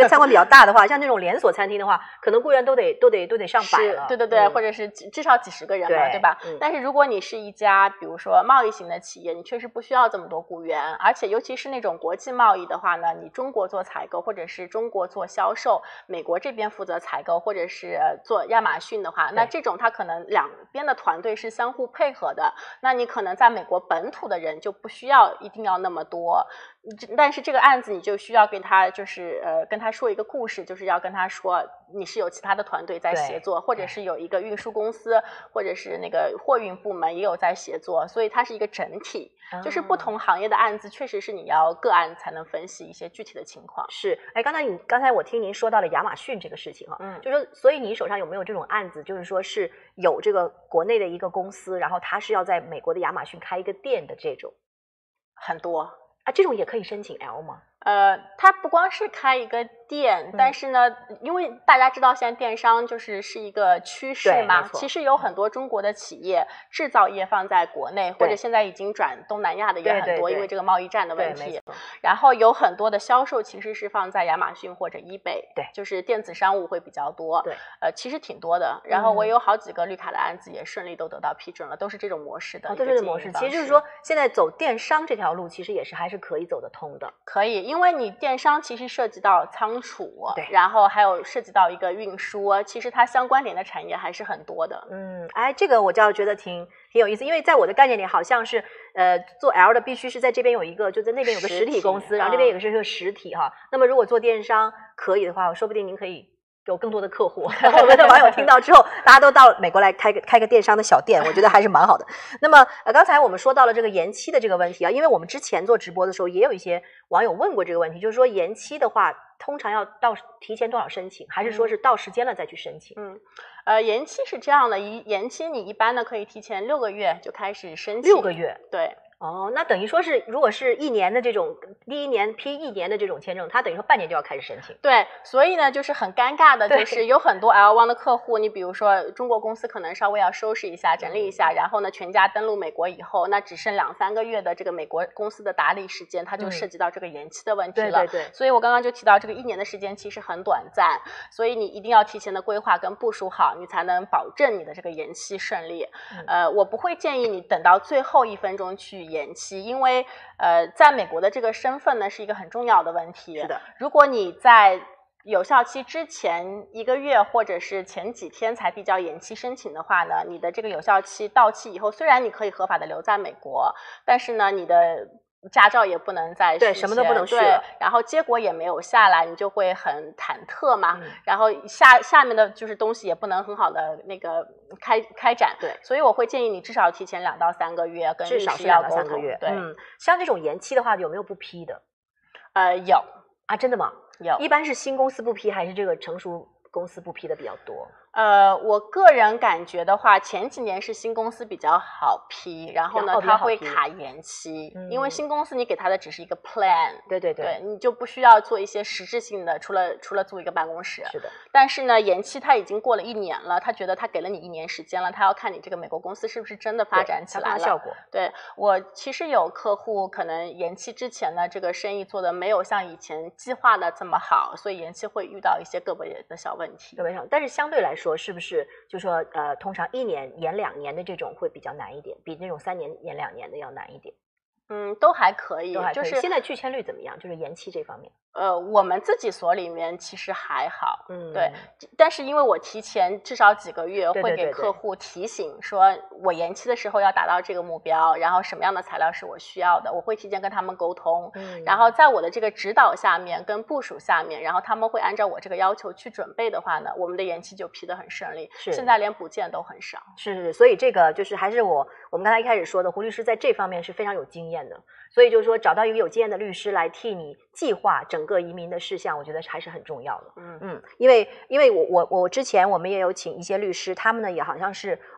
个餐馆比较大的话，像这种连锁餐厅的话，可能雇员都得都得都得上百了。 对对对、嗯，或者是至少几十个人嘛，对, 对吧、嗯？但是如果你是一家比如说贸易型的企业，你确实不需要这么多雇员，而且尤其是那种国际贸易的话呢，你中国做采购或者是中国做销售，美国这边负责采购或者是做亚马逊的话，那这种它可能两边的团队是相互配合的，那你可能在美国本土的人就不需要一定要那么多，但是这个案子你就需要跟他就是呃跟他说一个故事，就是要跟他说你是有其他的团队在协作，或者是有一个运输公司或者是那个货运部门也有在协作，所以它是一个整体、哦、就是不同行业的案子确实是你要个案才能分析一些具体的情况。 是，哎，刚才你刚才我听您说到了亚马逊这个事情哈、啊，嗯，就是说所以你手上有没有这种案子，就是说是有这个国内的一个公司，然后他是要在美国的亚马逊开一个店的这种？ 很多啊，这种也可以申请 L 吗？ 呃，它不光是开一个店，但是呢，嗯、因为大家知道现在电商就是是一个趋势嘛，其实有很多中国的企业制造业放在国内，或者现在已经转东南亚的也很多， 对对对， 因为这个贸易战的问题。然后有很多的销售其实是放在亚马逊或者 eBay， 对， 就是电子商务会比较多。 对， 呃，其实挺多的。然后我有好几个绿卡的案子也顺利都得到批准了，都是这种模式的。 哦，都是这种模式。其实就是说，现在走电商这条路，其实也是还是可以走得通的。 可以，因为你电商其实涉及到仓储，对，然后还有涉及到一个运输，其实它相关联的产业还是很多的。 嗯，哎，这个我就觉得挺挺有意思，因为在我的概念里，好像是呃做 L 的必须是在这边有一个，就在那边有个实体公司，然后这边有个是个实体哈。那么如果做电商可以的话，说不定您可以有更多的客户。我们的网友听到之后，大家都到美国来开个开个电商的小店，我觉得还是蛮好的。那么呃，刚才我们说到了这个延期的这个问题啊，因为我们之前做直播的时候，也有一些网友问过这个问题，就是说延期的话，通常要到提前多少申请，还是说是到时间了再去申请？ 嗯，呃，延期是这样的，一延期你一般呢可以提前六个月就开始申请。 六个月， 对。 哦，那等于说是，如果是一年的这种第一年批一年的这种签证，他等于说半年就要开始申请。 对，所以呢，就是很尴尬的，就是有很多 L 一 的客户，你比如说中国公司可能稍微要收拾一下、整理一下，然后呢，全家登陆美国以后，那只剩两三个月的这个美国公司的打理时间，它就涉及到这个延期的问题了。 嗯、对对对。 所以我刚刚就提到，这个一年的时间其实很短暂，所以你一定要提前的规划跟部署好，你才能保证你的这个延期顺利。嗯、呃，我不会建议你等到最后一分钟去延期，因为因为呃，在美国的这个身份呢是一个很重要的问题。 是的， 如果你在有效期之前一个月或者是前几天才递交延期申请的话呢，你的这个有效期到期以后，虽然你可以合法的留在美国，但是呢，你的驾照也不能再对，什么都不能续了， 然后结果也没有下来，你就会很忐忑嘛。嗯、然后下下面的就是东西也不能很好的那个开开展。 对， 所以我会建议你至少提前两到三个月跟律师要沟通。至少是两到三个月。 对，嗯，像这种延期的话，有没有不批的？ 呃，有啊，真的吗？ 有， 一般是新公司不批，还是这个成熟公司不批的比较多？ 呃，我个人感觉的话，前几年是新公司比较好批，然后呢，它会卡延期、嗯，因为新公司你给它的只是一个 plan， 对对 对, 对，你就不需要做一些实质性的，除了除了租一个办公室。 是的。 但是呢，延期它已经过了一年了，他觉得他给了你一年时间了，他要看你这个美国公司是不是真的发展起来了。 效果。 对，我其实有客户可能延期之前呢，这个生意做的没有像以前计划的这么好，所以延期会遇到一些个别的小问题。 个别小，但是相对来说，是不是？就说呃，通常一年延两年的这种会比较难一点，比那种三年延两年的要难一点。 嗯，都还可以， 都还可以。 就是现在拒签率怎么样？就是延期这方面。 呃，我们自己所里面其实还好， 嗯， 对。但是因为我提前至少几个月会给客户提醒，说我延期的时候要达到这个目标，然后什么样的材料是我需要的，我会提前跟他们沟通。嗯，然后在我的这个指导下面跟部署下面，然后他们会按照我这个要求去准备的话呢，我们的延期就批得很顺利。 是， 现在连补件都很少。 是是，所以这个就是还是我我们刚才一开始说的，胡律师在这方面是非常有经验的。所以就是说，找到一个有经验的律师来替你计划整个移民的事项，我觉得还是很重要的。 嗯嗯，因为因为我我我之前我们也有请一些律师，他们呢也好像是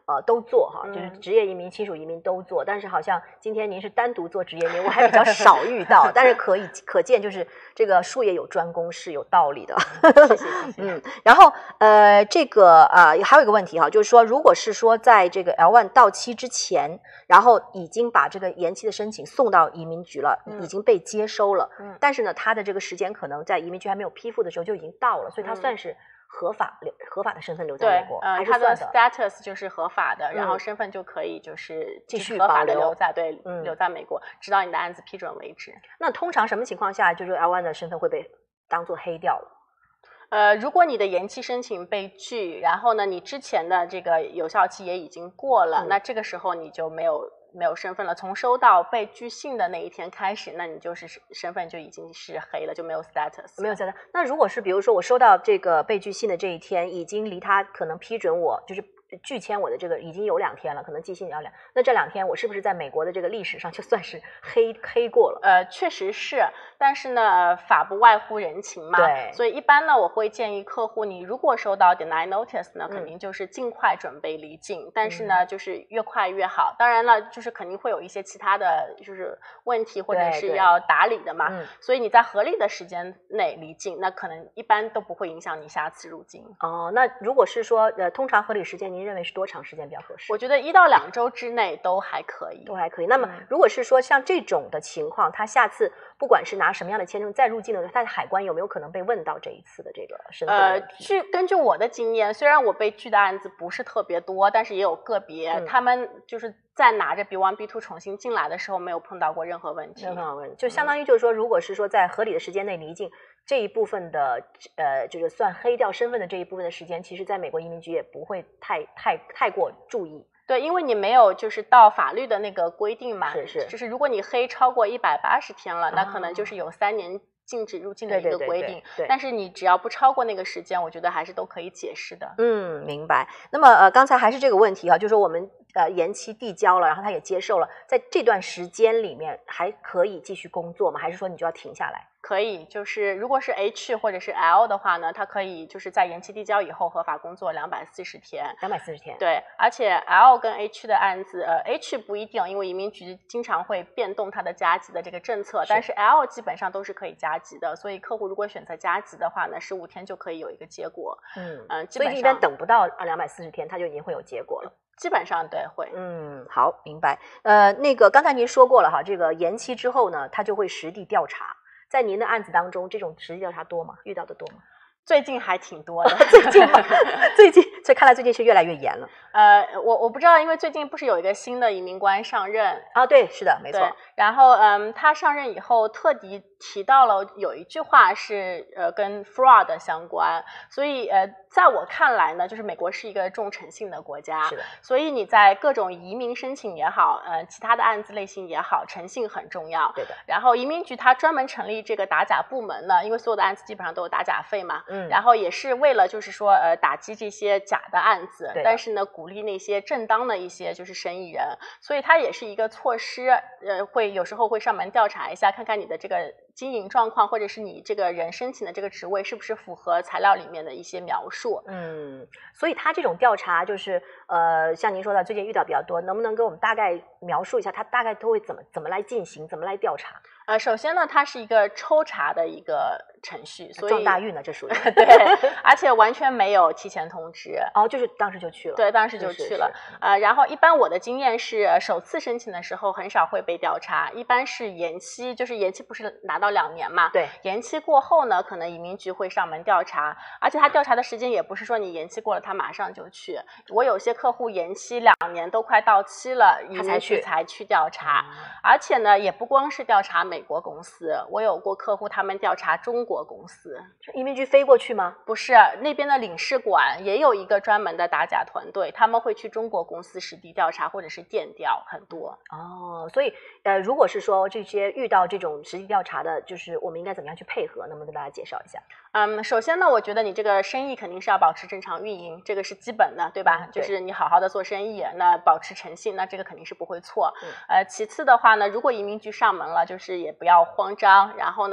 呃都做哈， 嗯就是职业移民、亲属移民都做，但是好像今天您是单独做职业移民，我还比较少遇到，但是可以可见就是这个术业有专攻是有道理的。 谢谢谢谢。 嗯，然后呃，这个啊、呃、还有一个问题哈，就是说，如果是说在这个 L 一 到期之前，然后已经把这个延期的申请送到移民局了， 嗯已经被接收了， 嗯但是呢，他的这个时间可能在移民局还没有批复的时候就已经到了，所以他嗯算是合法留合法的身份留在对美国，， 嗯、 还是他的算的。 status 就是合法的，然后嗯身份就可以就是继续就是合法的保留留在对、 嗯留在美国，直到你的案子批准为止。 那通常什么情况下，就是 L 一 的身份会被当做黑掉了？ 呃，如果你的延期申请被拒，然后呢，你之前的这个有效期也已经过了， 嗯那这个时候你就没有没有身份了。从收到被拒信的那一天开始，那你就是身份就已经是黑了，就没有 status。 没有在他。那如果是比如说我收到这个被拒信的这一天，已经离他可能批准我就是拒签我的这个已经有两天了，可能寄信要两，那这两天我是不是在美国的这个历史上就算是黑黑过了？ 呃，确实是，但是呢，法不外乎人情嘛。 对所以一般呢，我会建议客户，你如果收到 deny notice 呢， 嗯肯定就是尽快准备离境，但是呢，就是越快越好。当然了，就是肯定会有一些其他的就是问题或者对对是要打理的嘛。 嗯所以你在合理的时间内离境，那可能一般都不会影响你下次入境。 哦，那如果是说呃，通常合理时间，您认为是多长时间比较合适？ 我觉得一到两周之内都还可以。 都还可以。那么嗯如果是说像这种的情况，他下次不管是拿什么样的签证再入境的时候，他的海关有没有可能被问到这一次的这个身份呃问，题？ 据根据我的经验，虽然我被拒的案子不是特别多，但是也有个别， 嗯他们就是在拿着 B 一 B 二 重新进来的时候，没有碰到过任何问题。 任何问题，就相当于就是说，如果是说在合理的时间内离境这一部分的呃，就是算黑掉身份的这一部分的时间，其实在美国移民局也不会太太太过注意。 对，因为你没有就是到法律的那个规定嘛， 是是就是如果你黑超过一百八十天了，那哦可能就是有三年禁止入境的一对对对对个规定。 对但是你只要不超过那个时间，我觉得还是都可以解释的。 嗯，明白。那么呃，刚才还是这个问题啊，就是说我们呃延期递交了，然后他也接受了，在这段时间里面还可以继续工作吗？还是说你就要停下来？ 可以，就是如果是 H 或者是 L 的话呢，它可以就是在延期递交以后合法工作两百四十天。 两百四十天。 对，而且 L 跟 H 的案子，呃 ，H 不一定，因为移民局经常会变动它的加急的这个政策，但是 L 基本上都是可以加急的，所以客户如果选择加急的话呢，十五天就可以有一个结果。 嗯嗯，基所以本上一般等不到啊两百四十天，它就已经会有结果了。 基本上对会。 嗯，好，明白。呃，那个刚才您说过了哈，这个延期之后呢，他就会实地调查。在您的案子当中，这种实地调查多吗？遇到的多吗？ 最近还挺多的， 最近吗？最近，所以看来最近是越来越严了呃，我我不知道，因为最近不是有一个新的移民官上任， 啊。对，是的，没错对。然后，嗯，他上任以后特地提到了有一句话是呃跟 fraud 相关，所以呃，在我看来呢，就是美国是一个重诚信的国家， 是的。 所以你在各种移民申请也好，呃，其他的案子类型也好，诚信很重要。 对的。 然后移民局它专门成立这个打假部门呢，因为所有的案子基本上都有打假费嘛， 嗯。 然后也是为了就是说呃打击这些假的案子， 对的。 但是呢鼓励那些正当的一些就是生意人，所以它也是一个措施，呃，会有时候会上门调查一下，看看你的这个经营状况，或者是你这个人申请的这个职位是不是符合材料里面的一些描述。 嗯，所以他这种调查就是呃，像您说的最近遇到比较多，能不能给我们大概描述一下，他大概都会怎么怎么来进行，怎么来调查？ 呃，首先呢，它是一个抽查的一个程序，所以撞大运呢，这属于对，而且完全没有提前通知。 哦，就是当时就去了。 对，当时就去了。 是是是呃，然后一般我的经验是，呃首次申请的时候很少会被调查，一般是延期，就是延期不是拿到两年嘛？ 对， 延期过后呢，可能移民局会上门调查，而且他调查的时间也不是说你延期过了他马上就去。我有些客户延期两年都快到期了，移民局才去调查。 嗯、 而且呢，也不光是调查美国公司，我有过客户他们调查中国公司。 移民局飞过去吗？ 不是，那边的领事馆也有一个专门的打假团队，他们会去中国公司实地调查或者是电调，很多。 哦，所以呃，如果是说这些遇到这种实地调查的，就是我们应该怎么样去配合？能不能跟大家介绍一下？ 嗯，首先呢，我觉得你这个生意肯定是要保持正常运营，这个是基本的，对吧？ 嗯、 就对是你好好的做生意，那保持诚信，那这个肯定是不会错。 嗯、 呃，其次的话呢，如果移民局上门了，就是也不要慌张，然后呢，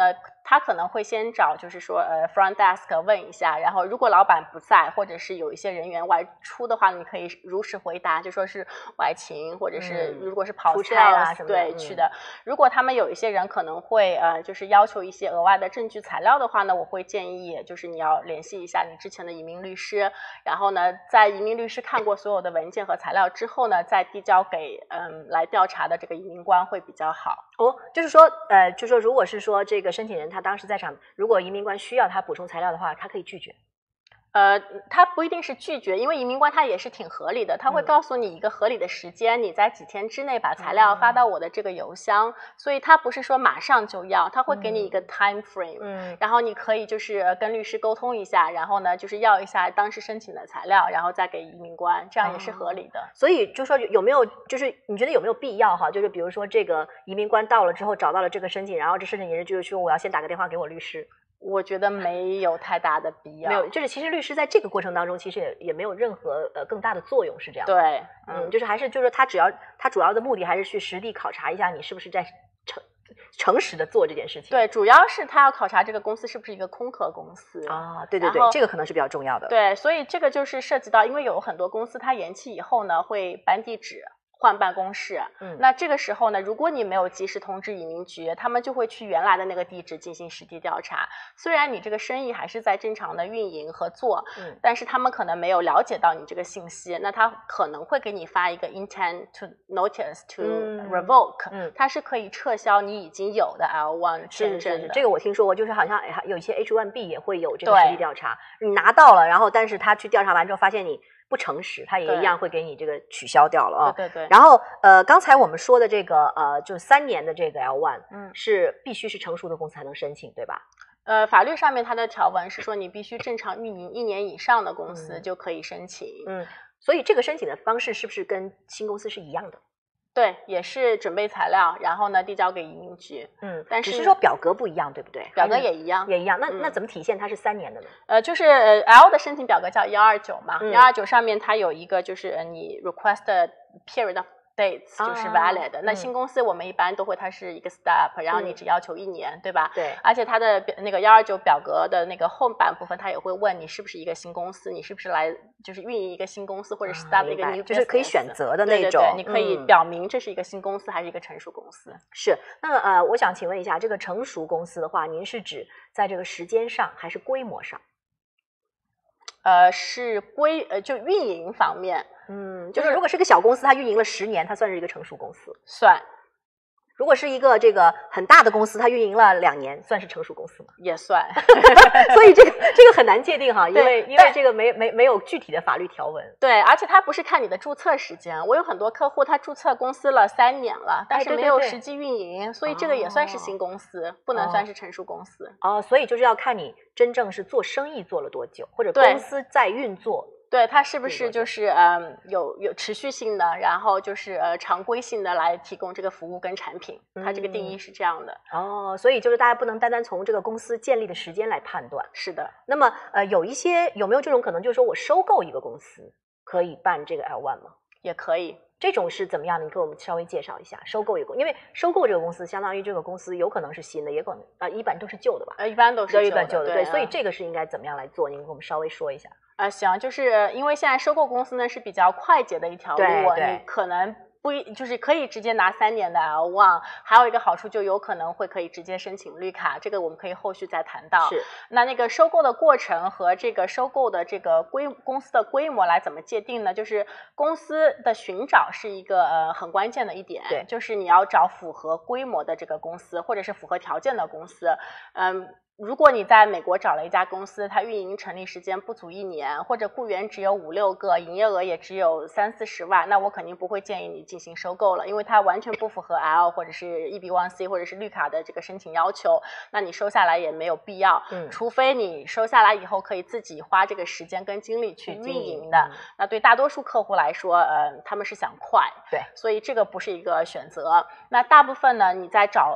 他可能会先找就是说呃 front desk 问一下，然后如果老板不在或者是有一些人员外出的话，你可以如实回答，就说是外勤或者是如果是跑 sales、嗯、 对、嗯、去的。如果他们有一些人可能会呃就是要求一些额外的证据材料的话呢，我会建议就是你要联系一下你之前的移民律师，然后呢在移民律师看过所有的文件和材料之后呢，再递交给嗯来调查的这个移民官会比较好。 哦，就是说呃就是说如果是说这个申请人他当时在场，如果移民官需要他补充材料的话，他可以拒绝。 呃，他不一定是拒绝，因为移民官他也是挺合理的，他会告诉你一个合理的时间，嗯、你在几天之内把材料发到我的这个邮箱，嗯、所以他不是说马上就要，他会给你一个 time frame， 嗯，然后你可以就是跟律师沟通一下，然后呢就是要一下当时申请的材料，然后再给移民官，这样也是合理的。 哦、所以就说有没有就是你觉得有没有必要哈？就是比如说这个移民官到了之后找到了这个申请，然后这申请人就是说我要先打个电话给我律师。 我觉得没有太大的必要， 没有，就是其实律师在这个过程当中，其实也也没有任何呃更大的作用，是这样的。 对， 嗯，就是还是就是他只要他主要的目的还是去实地考察一下你是不是在诚诚实的做这件事情。 对，主要是他要考察这个公司是不是一个空壳公司啊，对对对，这个可能是比较重要的。 对，所以这个就是涉及到，因为有很多公司它延期以后呢会搬地址。换办公室， 嗯， 那这个时候呢，如果你没有及时通知移民局，他们就会去原来的那个地址进行实地调查。虽然你这个生意还是在正常的运营和做， 嗯， 但是他们可能没有了解到你这个信息，那他可能会给你发一个 intent to notice to revoke， 嗯， 它是可以撤销你已经有的 L 一 签证的。 这个我听说过，就是好像有一些 H 一 B 也会有这个实地调查，你拿到了，然后但是他去调查完之后发现你不诚实，他也一样会给你这个取消掉了啊。 对对对。 然后呃，刚才我们说的这个呃，就三年的这个 L 一， 嗯， 是必须是成熟的公司才能申请，对吧？ 呃，法律上面它的条文是说，你必须正常运营一年以上的公司就可以申请。 嗯，所以这个申请的方式是不是跟新公司是一样的？ 对，也是准备材料，然后呢递交给移民局。 嗯， 但是只是说表格不一样，对不对？ 表格也一样， 也一样。那、 嗯、 那怎么体现它是三年的呢？ 呃，就是 L 的申请表格叫一二九嘛， 一二九上面它有一个就是呃你 request period of dates 就是 valid 的、 啊、 那新公司我们一般都会它是一个 step，、嗯、然后你只要求一年，对吧？ 对。 而且它的那个一二九表格的那个后半部分，它也会问你是不是一个新公司，你是不是来就是运营一个新公司或者 start 一个 new business、 啊、就是可以选择的那种。 对对对，你可以表明这是一个新公司还是一个成熟公司。 嗯、是。那呃，我想请问一下，这个成熟公司的话，您是指在这个时间上还是规模上？ 呃，是规呃，就运营方面。 嗯，就是如果是个小公司，它运营了十年，它算是一个成熟公司。 算。 如果是一个这个很大的公司，它运营了两年，算是成熟公司吗？ 也算。 所以这个这个很难界定哈，因为因为这个没没没有具体的法律条文。 对，而且它不是看你的注册时间。我有很多客户，他注册公司了三年了，但是没有实际运营，哎、对对对，所以这个也算是新公司，哦、不能算是成熟公司。 哦，所以就是要看你真正是做生意做了多久，或者公司在运作。 对，它是不是就是嗯有有持续性的，然后就是呃常规性的来提供这个服务跟产品，它这个定义是这样的。 嗯、哦，所以就是大家不能单单从这个公司建立的时间来判断。 是的。 那么呃有一些有没有这种可能，就是说我收购一个公司可以办这个 L 一 吗？ 也可以。 这种是怎么样的？你给我们稍微介绍一下。收购一个，因为收购这个公司，相当于这个公司有可能是新的，也可能啊、呃，一般都是旧的吧？ 呃，一般都是旧的， 一般旧的，对。 对， 所以这个是应该怎么样来做？您给我们稍微说一下。 呃，行，就是因为现在收购公司呢是比较快捷的一条路，你可能不就是可以直接拿三年的 L 一，还有一个好处就有可能会可以直接申请绿卡，这个我们可以后续再谈到。 是。 那那个收购的过程和这个收购的这个规公司的规模来怎么界定呢？就是公司的寻找是一个呃很关键的一点， 对， 就是你要找符合规模的这个公司，或者是符合条件的公司，嗯。如果你在美国找了一家公司，它运营成立时间不足一年，或者雇员只有五六个，营业额也只有三四十万，那我肯定不会建议你进行收购了，因为它完全不符合 L 或者是 E B 一 C 或者是绿卡的这个申请要求，那你收下来也没有必要。 嗯， 除非你收下来以后可以自己花这个时间跟精力去运营的。嗯、那对大多数客户来说，呃，他们是想快， 对， 所以这个不是一个选择。那大部分呢，你在找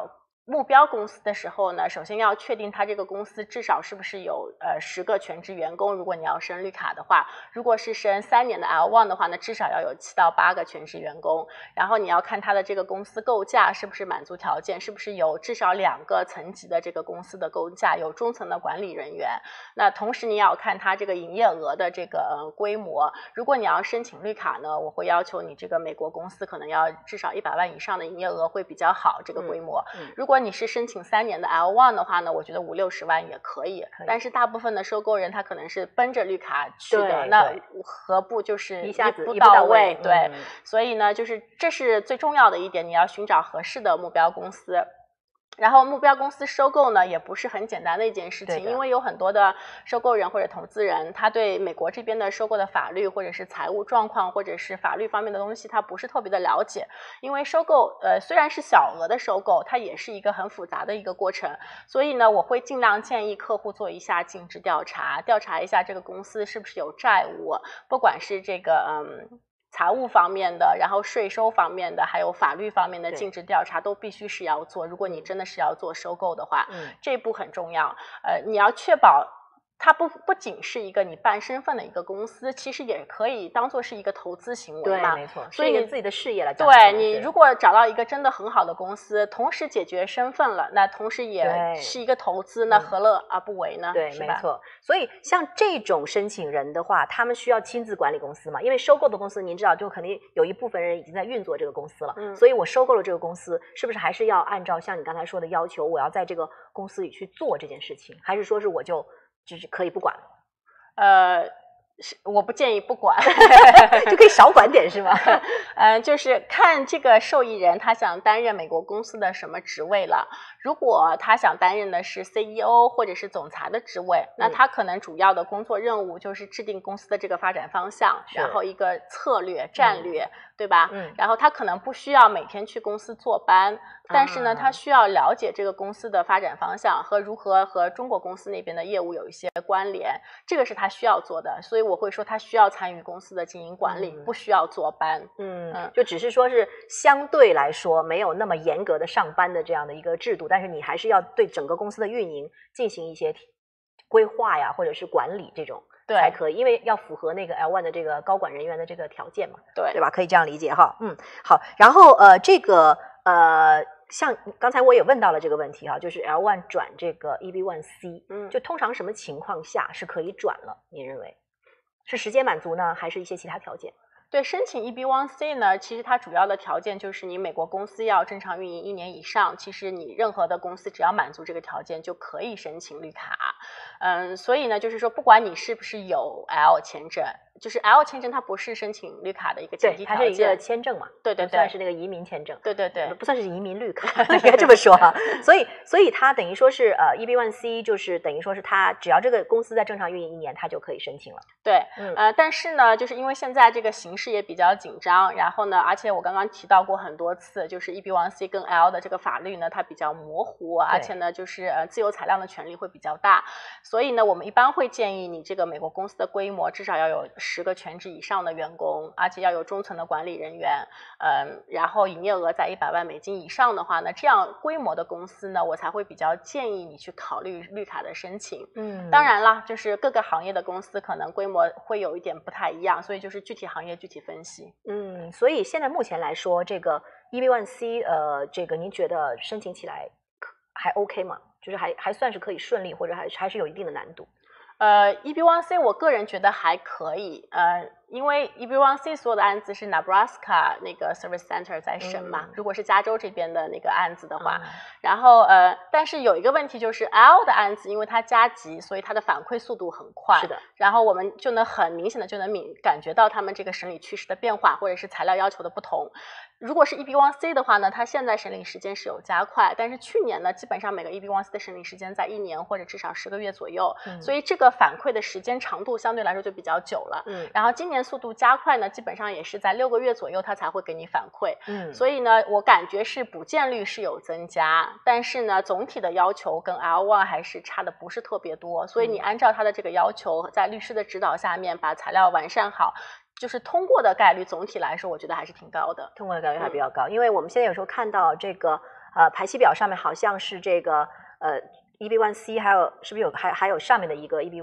目标公司的时候呢，首先要确定它这个公司至少是不是有呃十个全职员工。如果你要申绿卡的话，如果是申三年的 L 一 的话呢，至少要有七到八个全职员工。然后你要看它的这个公司构架是不是满足条件，是不是有至少两个层级的这个公司的构架，有中层的管理人员。那同时你也要看它这个营业额的这个、呃、规模。如果你要申请绿卡呢，我会要求你这个美国公司可能要至少一百万以上的营业额会比较好，这个规模。 嗯嗯、 如果你是申请三年的 L 一 的话呢，我觉得五六十万也可以， 可以但是大部分的收购人他可能是奔着绿卡去的， 对那何不就是一下子步到位？ 对、 嗯， 所以呢，就是这是最重要的一点，你要寻找合适的目标公司。然后目标公司收购呢，也不是很简单的一件事情，因为有很多的收购人或者投资人，他对美国这边的收购的法律或者是财务状况或者是法律方面的东西，他不是特别的了解。因为收购呃虽然是小额的收购，它也是一个很复杂的一个过程，所以呢，我会尽量建议客户做一下尽职调查，调查一下这个公司是不是有债务，不管是这个嗯。财务方面的，然后税收方面的，还有法律方面的尽职调查都必须是要做。如果你真的是要做收购的话， 嗯， 这一步很重要。呃，你要确保它不不仅是一个你办身份的一个公司，其实也可以当做是一个投资行为嘛。 对，没错， 所以你自己的事业来讲， 对你如果找到一个真的很好的公司，同时解决身份了，那同时也是一个投资，那何乐而不为呢？ 对，没错。所以像这种申请人的话，他们需要亲自管理公司嘛？因为收购的公司，您知道，就肯定有一部分人已经在运作这个公司了。嗯，所以我收购了这个公司，是不是还是要按照像你刚才说的要求，我要在这个公司里去做这件事情，还是说是我就就是可以不管？ 呃，我不建议不管， 就可以少管点是吗？ 嗯，就是看这个受益人他想担任美国公司的什么职位了。如果他想担任的是 C E O 或者是总裁的职位，那他可能主要的工作任务就是制定公司的这个发展方向，然后一个策略战略、嗯、对吧？嗯，然后他可能不需要每天去公司坐班，但是呢、嗯、他需要了解这个公司的发展方向和如何和中国公司那边的业务有一些关联，这个是他需要做的。所以我会说他需要参与公司的经营管理、嗯、不需要坐班。 嗯嗯，就只是说是相对来说没有那么严格的上班的这样的一个制度，但是你还是要对整个公司的运营进行一些规划呀，或者是管理这种才可以，因为要符合那个 L 一 的这个高管人员的这个条件嘛，对对吧？可以这样理解哈。嗯，好。然后呃，这个呃，像刚才我也问到了这个问题哈，就是 L 一 转这个 E B 一 C， 嗯，就通常什么情况下是可以转了？你认为是时间满足呢，还是一些其他条件？ 对，申请 E B 一 C 呢，其实它主要的条件就是你美国公司要正常运营一年以上，其实你任何的公司只要满足这个条件就可以申请绿卡。嗯，所以呢，就是说不管你是不是有 L 签证，就是 L 签证它不是申请绿卡的一个前提条件， 它是一个签证嘛， 对对对， 算是那个移民签证， 对对对， 不算是移民绿卡，应该这么说哈。所以，所以它等于说是呃 E B 一 C 就是等于说是它只要这个公司在正常运营一年，它就可以申请了。 对，嗯、呃，但是呢，就是因为现在这个形势也比较紧张，然后呢，而且我刚刚提到过很多次，就是 E B 一 C 跟 L 的这个法律呢，它比较模糊，而且呢，就是呃自由裁量的权利会比较大，所以呢，我们一般会建议你这个美国公司的规模至少要有十个全职以上的员工，而且要有中层的管理人员，嗯，然后营业额在一百万美金以上的话呢，这样规模的公司呢，我才会比较建议你去考虑绿卡的申请。嗯，当然啦，就是各个行业的公司可能规模会有一点不太一样，所以就是具体行业具体分析。 嗯，所以现在目前来说，这个 E B 一 C 呃，这个您觉得申请起来还 OK 吗？就是还还算是可以顺利，或者还还是有一定的难度？ 呃 ，E B 一 C 我个人觉得还可以，呃，因为 E B 一 C 所有的案子是 Nebraska 那个 Service Center 在审嘛，嗯、如果是加州这边的那个案子的话，嗯、然后呃，但是有一个问题就是 L 的案子，因为它加急，所以它的反馈速度很快， 是的， 然后我们就能很明显的就能敏感觉到他们这个审理趋势的变化，或者是材料要求的不同。如果是 E B 一 C 的话呢，它现在审理时间是有加快，但是去年呢，基本上每个 E B 一 C 的审理时间在一年或者至少十个月左右，嗯、所以这个反馈的时间长度相对来说就比较久了。嗯，然后今年速度加快呢，基本上也是在六个月左右它才会给你反馈。嗯，所以呢，我感觉是补件率是有增加，但是呢，总体的要求跟 L 一 还是差的不是特别多，所以你按照它的这个要求，在律师的指导下面把材料完善好。就是通过的概率总体来说我觉得还是挺高的， 通过的概率还比较高、嗯、因为我们现在有时候看到这个呃排期表上面好像是这个呃 E B 一 C 还有是不是有还还有上面的一个 E B 一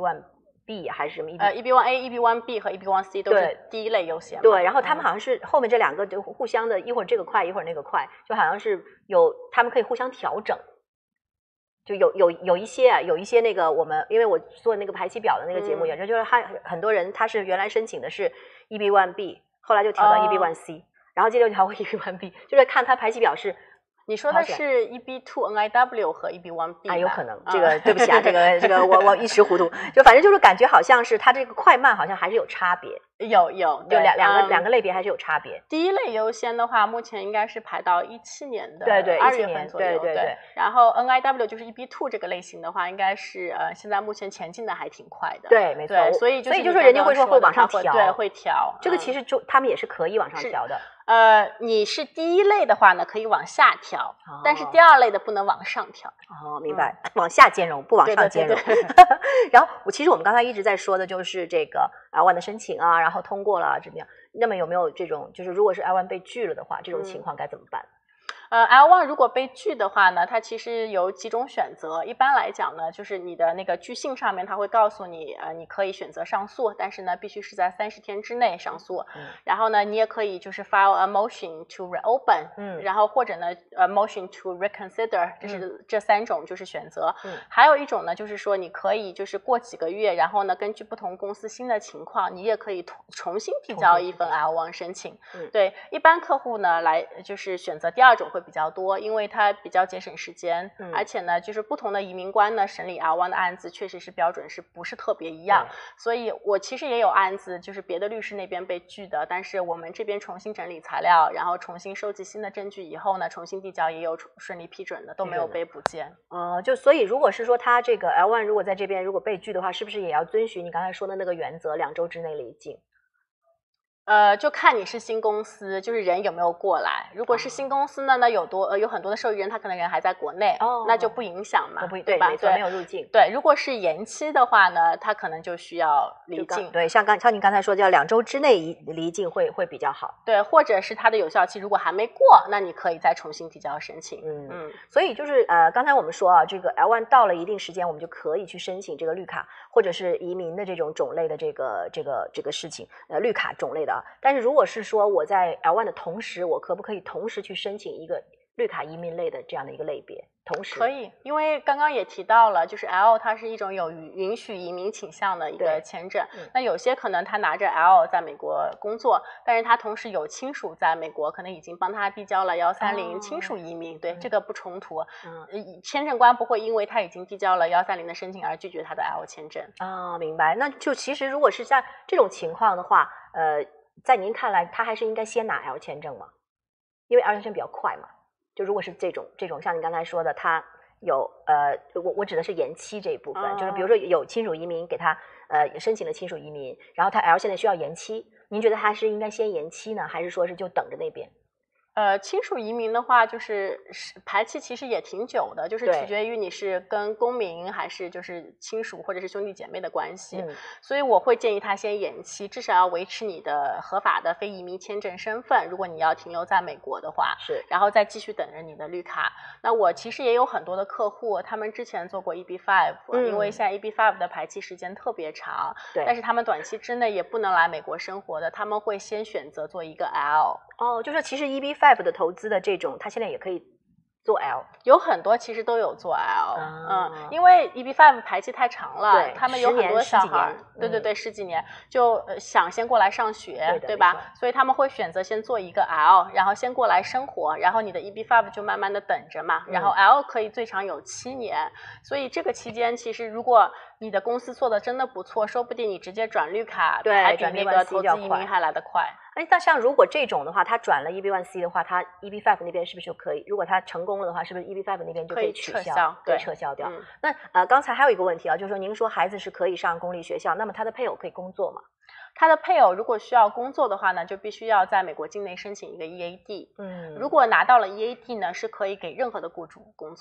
B 还是什么 E B 呃 E B 一 A E B 一 B 和 E B 一 C 都是第一类优先嘛。 对，然后他们好像是后面这两个就互相的，一会儿这个快，一会儿那个快，就好像是有他们可以互相调整。就有有有一些啊，有一些那个我们，因为我做那个排期表的那个节目，也、嗯、就是他很多人他是原来申请的是 E B 一 B， 后来就调到 E B 一 C，、哦、然后接着就调回 E B 一 B， 就是看他排期表是。 你说的是 E B 二 N I W 和 E B 一 B 啊，有可能，这个对不起啊，这个这个我我一时糊涂，就反正就是感觉好像是它这个快慢好像还是有差别， 有有， 就两两个、 嗯、 两个类别还是有差别。 第一类优先的话，目前应该是排到一七年的对对二月份左右， 对对 对, 对。 然后 N I W 就是 E B 二 这个类型的话，应该是呃现在目前前进的还挺快的。 对，没错。 所以就是所以就是人家会说会往上调， 对，会调。 这个其实就、嗯、他们也是可以往上调的。 呃，你是第一类的话呢，可以往下调，哦、但是第二类的不能往上调。 哦，明白，嗯、往下兼容，不往上兼容。 对对对对然后我其实我们刚才一直在说的就是这个 L 一 的申请啊，然后通过了怎么样？那么有没有这种，就是如果是 L 一 被拒了的话，这种情况该怎么办？ 嗯呃 ，L 一 如果被拒的话呢，它其实有几种选择。一般来讲呢，就是你的那个拒信上面，它会告诉你，呃，你可以选择上诉，但是呢，必须是在三十天之内上诉。嗯、然后呢，你也可以就是 file a motion to reopen，嗯，然后或者呢，呃 ，motion to reconsider， 这是、嗯、这三种就是选择。嗯，还有一种呢，就是说你可以就是过几个月，然后呢，根据不同公司新的情况，你也可以重新提交一份 L 一 申请。嗯，对，一般客户呢来就是选择第二种。会比较多，因为它比较节省时间，嗯、而且呢，就是不同的移民官呢审理 L 一 的案子，确实是标准是不是特别一样。所以我其实也有案子，就是别的律师那边被拒的，但是我们这边重新整理材料，然后重新收集新的证据以后呢，重新递交也有顺利批准的，都没有被补件。 哦、呃，就所以如果是说他这个 L 一 如果在这边如果被拒的话，是不是也要遵循你刚才说的那个原则，两周之内离境？ 呃，就看你是新公司，就是人有没有过来。如果是新公司呢，那有多呃有很多的受益人，他可能人还在国内，哦、那就不影响嘛， 不对吧？ 对，没有入境。 对，如果是延期的话呢，他可能就需要离境。 对，像刚像您刚才说，叫两周之内离境会会比较好。 对，或者是它的有效期如果还没过，那你可以再重新提交申请。 嗯嗯。所以就是呃，刚才我们说啊，这个 L 一 到了一定时间，我们就可以去申请这个绿卡，或者是移民的这种种类的这个这个这个事情，呃，绿卡种类的啊。但是如果是是说我在 L 一 的同时，我可不可以同时去申请一个绿卡移民类的这样的一个类别？同时可以，因为刚刚也提到了，就是 L 它是一种有允许移民倾向的一个签证。嗯、那有些可能他拿着 L 在美国工作，但是他同时有亲属在美国，可能已经帮他递交了幺三零亲属移民，哦、对、嗯、这个不冲突。嗯，签证官不会因为他已经递交了幺三零的申请而拒绝他的 L 签证。 哦，明白。那就其实如果是在这种情况的话，呃。在您看来，他还是应该先拿 L 签证吗？因为 L 签证比较快嘛。就如果是这种这种，像你刚才说的，他有呃，我我指的是延期这一部分，哦、就是比如说有亲属移民给他呃申请了亲属移民，然后他 L 现在需要延期，您觉得他是应该先延期呢，还是说是就等着那边？ 呃，亲属移民的话，就是排期其实也挺久的，就是取决于你是跟公民还是就是亲属或者是兄弟姐妹的关系。嗯、所以我会建议他先延期，至少要维持你的合法的非移民签证身份。如果你要停留在美国的话， 是， 然后再继续等着你的绿卡。那我其实也有很多的客户，他们之前做过 E B 五、嗯，因为现在 E B 五的排期时间特别长， 对， 但是他们短期之内也不能来美国生活的，他们会先选择做一个 L。 哦，就说其实 E B 五的投资的这种，它现在也可以做 L， 有很多其实都有做 L，、哦、嗯，因为 E B 五 排期太长了，他们有很多小孩，对对对，十几年就想先过来上学， 对, 对吧？所以他们会选择先做一个 L， 然后先过来生活，然后你的 E B 五 就慢慢的等着嘛，然后 L 可以最长有七年，所以这个期间其实如果你的公司做的真的不错，说不定你直接转绿卡， 对， 还比那个投资移民还来得快。 哎，那像如果这种的话，他转了 E B 一 C 的话，他 E B 五 那边是不是就可以？如果他成功了的话，是不是 E B 五 那边就可以取消？ 可以撤销， 对，撤销掉。嗯、那呃，刚才还有一个问题啊，就是说您说孩子是可以上公立学校，那么他的配偶可以工作吗？ 他的配偶如果需要工作的话呢，就必须要在美国境内申请一个 E A D。嗯，如果拿到了 E A D 呢，是可以给任何的雇主工作。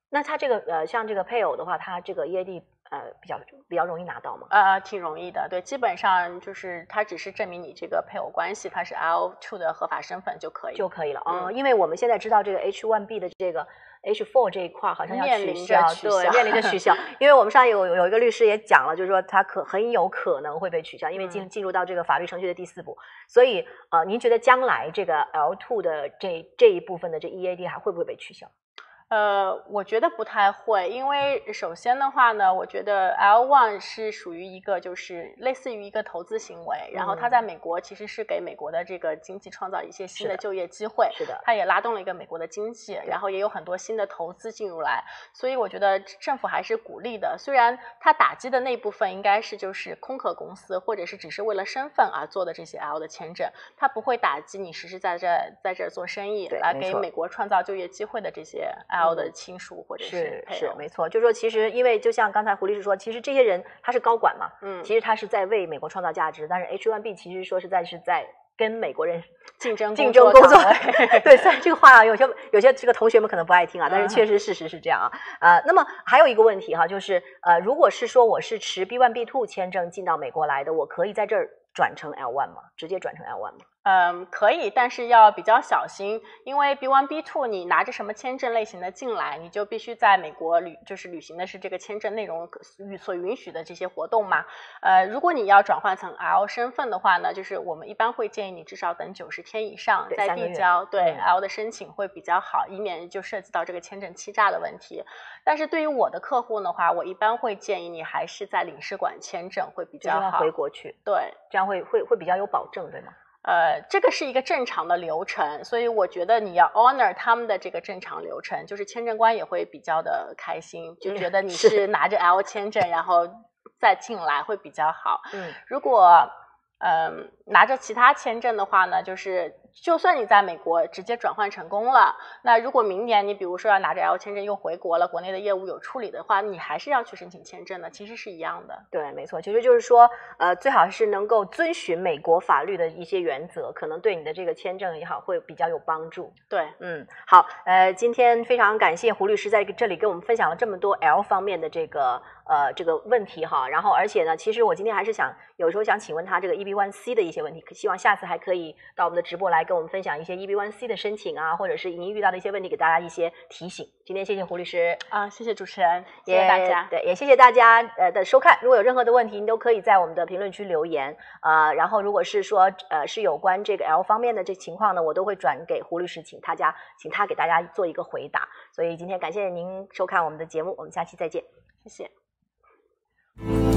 那它这个呃，像这个配偶的话，它这个 E A D 呃比较比较容易拿到吗？ 呃，挺容易的，对，基本上就是它只是证明你这个配偶关系，它是 L 二 的合法身份就可以就可以了啊、 嗯因为我们现在知道这个 H 一 B 的这个 H 四 这一块好像要面临取消， 着取消对，面临着取消。因为我们上有有一个律师也讲了，就是说他可很有可能会被取消，因为进嗯进入到这个法律程序的第四步。所以呃，您觉得将来这个 L 二 的这这一部分的这 E A D 还会不会被取消？ 呃，我觉得不太会，因为首先的话呢，我觉得 L 一 是属于一个就是类似于一个投资行为，然后它在美国其实是给美国的这个经济创造一些新的就业机会， 是的， 它也拉动了一个美国的经济，然后也有很多新的投资进入来，所以我觉得政府还是鼓励的。虽然它打击的那部分应该是就是空壳公司或者是只是为了身份而做的这些 L 的签证，它不会打击你实实在在在这儿做生意来给美国创造就业机会的这些 L 的亲属或者是配偶。 是没错，就是说其实因为就像刚才胡律师说，其实这些人他是高管嘛， 嗯， 其实他是在为美国创造价值，但是 H 一 B 其实说实在是在跟美国人竞争竞争工作岗位对，虽然这个话啊，有些有些这个同学们可能不爱听啊，但是确实事实是这样啊。呃，那么还有一个问题哈，就是呃，如果是说我是持 B 一 B 二 签证进到美国来的，我可以在这儿转成 L 一 吗？直接转成 L 一吗？ 嗯，可以，但是要比较小心，因为 B 一 B 二 你拿着什么签证类型的进来，你就必须在美国履就是履行的是这个签证内容所允许的这些活动嘛。呃，如果你要转换成 L 身份的话呢，就是我们一般会建议你至少等九十天以上再递交对 L 的申请会比较好，以免就涉及到这个签证欺诈的问题。但是对于我的客户的话，我一般会建议你还是在领事馆签证会比较好， 回国去， 对， 这样会会会比较有保证，对吗？ 呃，这个是一个正常的流程，所以我觉得你要 honor 他们的这个正常流程，就是签证官也会比较的开心，就觉得你是拿着 L 签证，然后再进来会比较好。 嗯， 如果嗯拿着其他签证的话呢，就是就算你在美国直接转换成功了，那如果明年你比如说要拿着 L 签证又回国了，国内的业务有处理的话，你还是要去申请签证的，其实是一样的。 对，没错，其实就是说，呃，最好是能够遵循美国法律的一些原则，可能对你的这个签证也好，会比较有帮助。 对， 嗯，好，呃，今天非常感谢胡律师在这里给我们分享了这么多 L 方面的这个呃这个问题哈，然后而且呢，其实我今天还是想有时候想请问他这个 E B 一 C 的一些问题，希望下次还可以到我们的直播来跟我们分享一些 E B 一 C 的申请啊，或者是您遇到的一些问题，给大家一些提醒。今天谢谢胡律师啊，谢谢主持人，谢谢大家， 对，也谢谢大家呃的收看。如果有任何的问题，您都可以在我们的评论区留言，呃，然后如果是说呃是有关这个 L 方面的这情况呢，我都会转给胡律师，请大家请他给大家做一个回答。所以今天感谢您收看我们的节目，我们下期再见， 谢谢。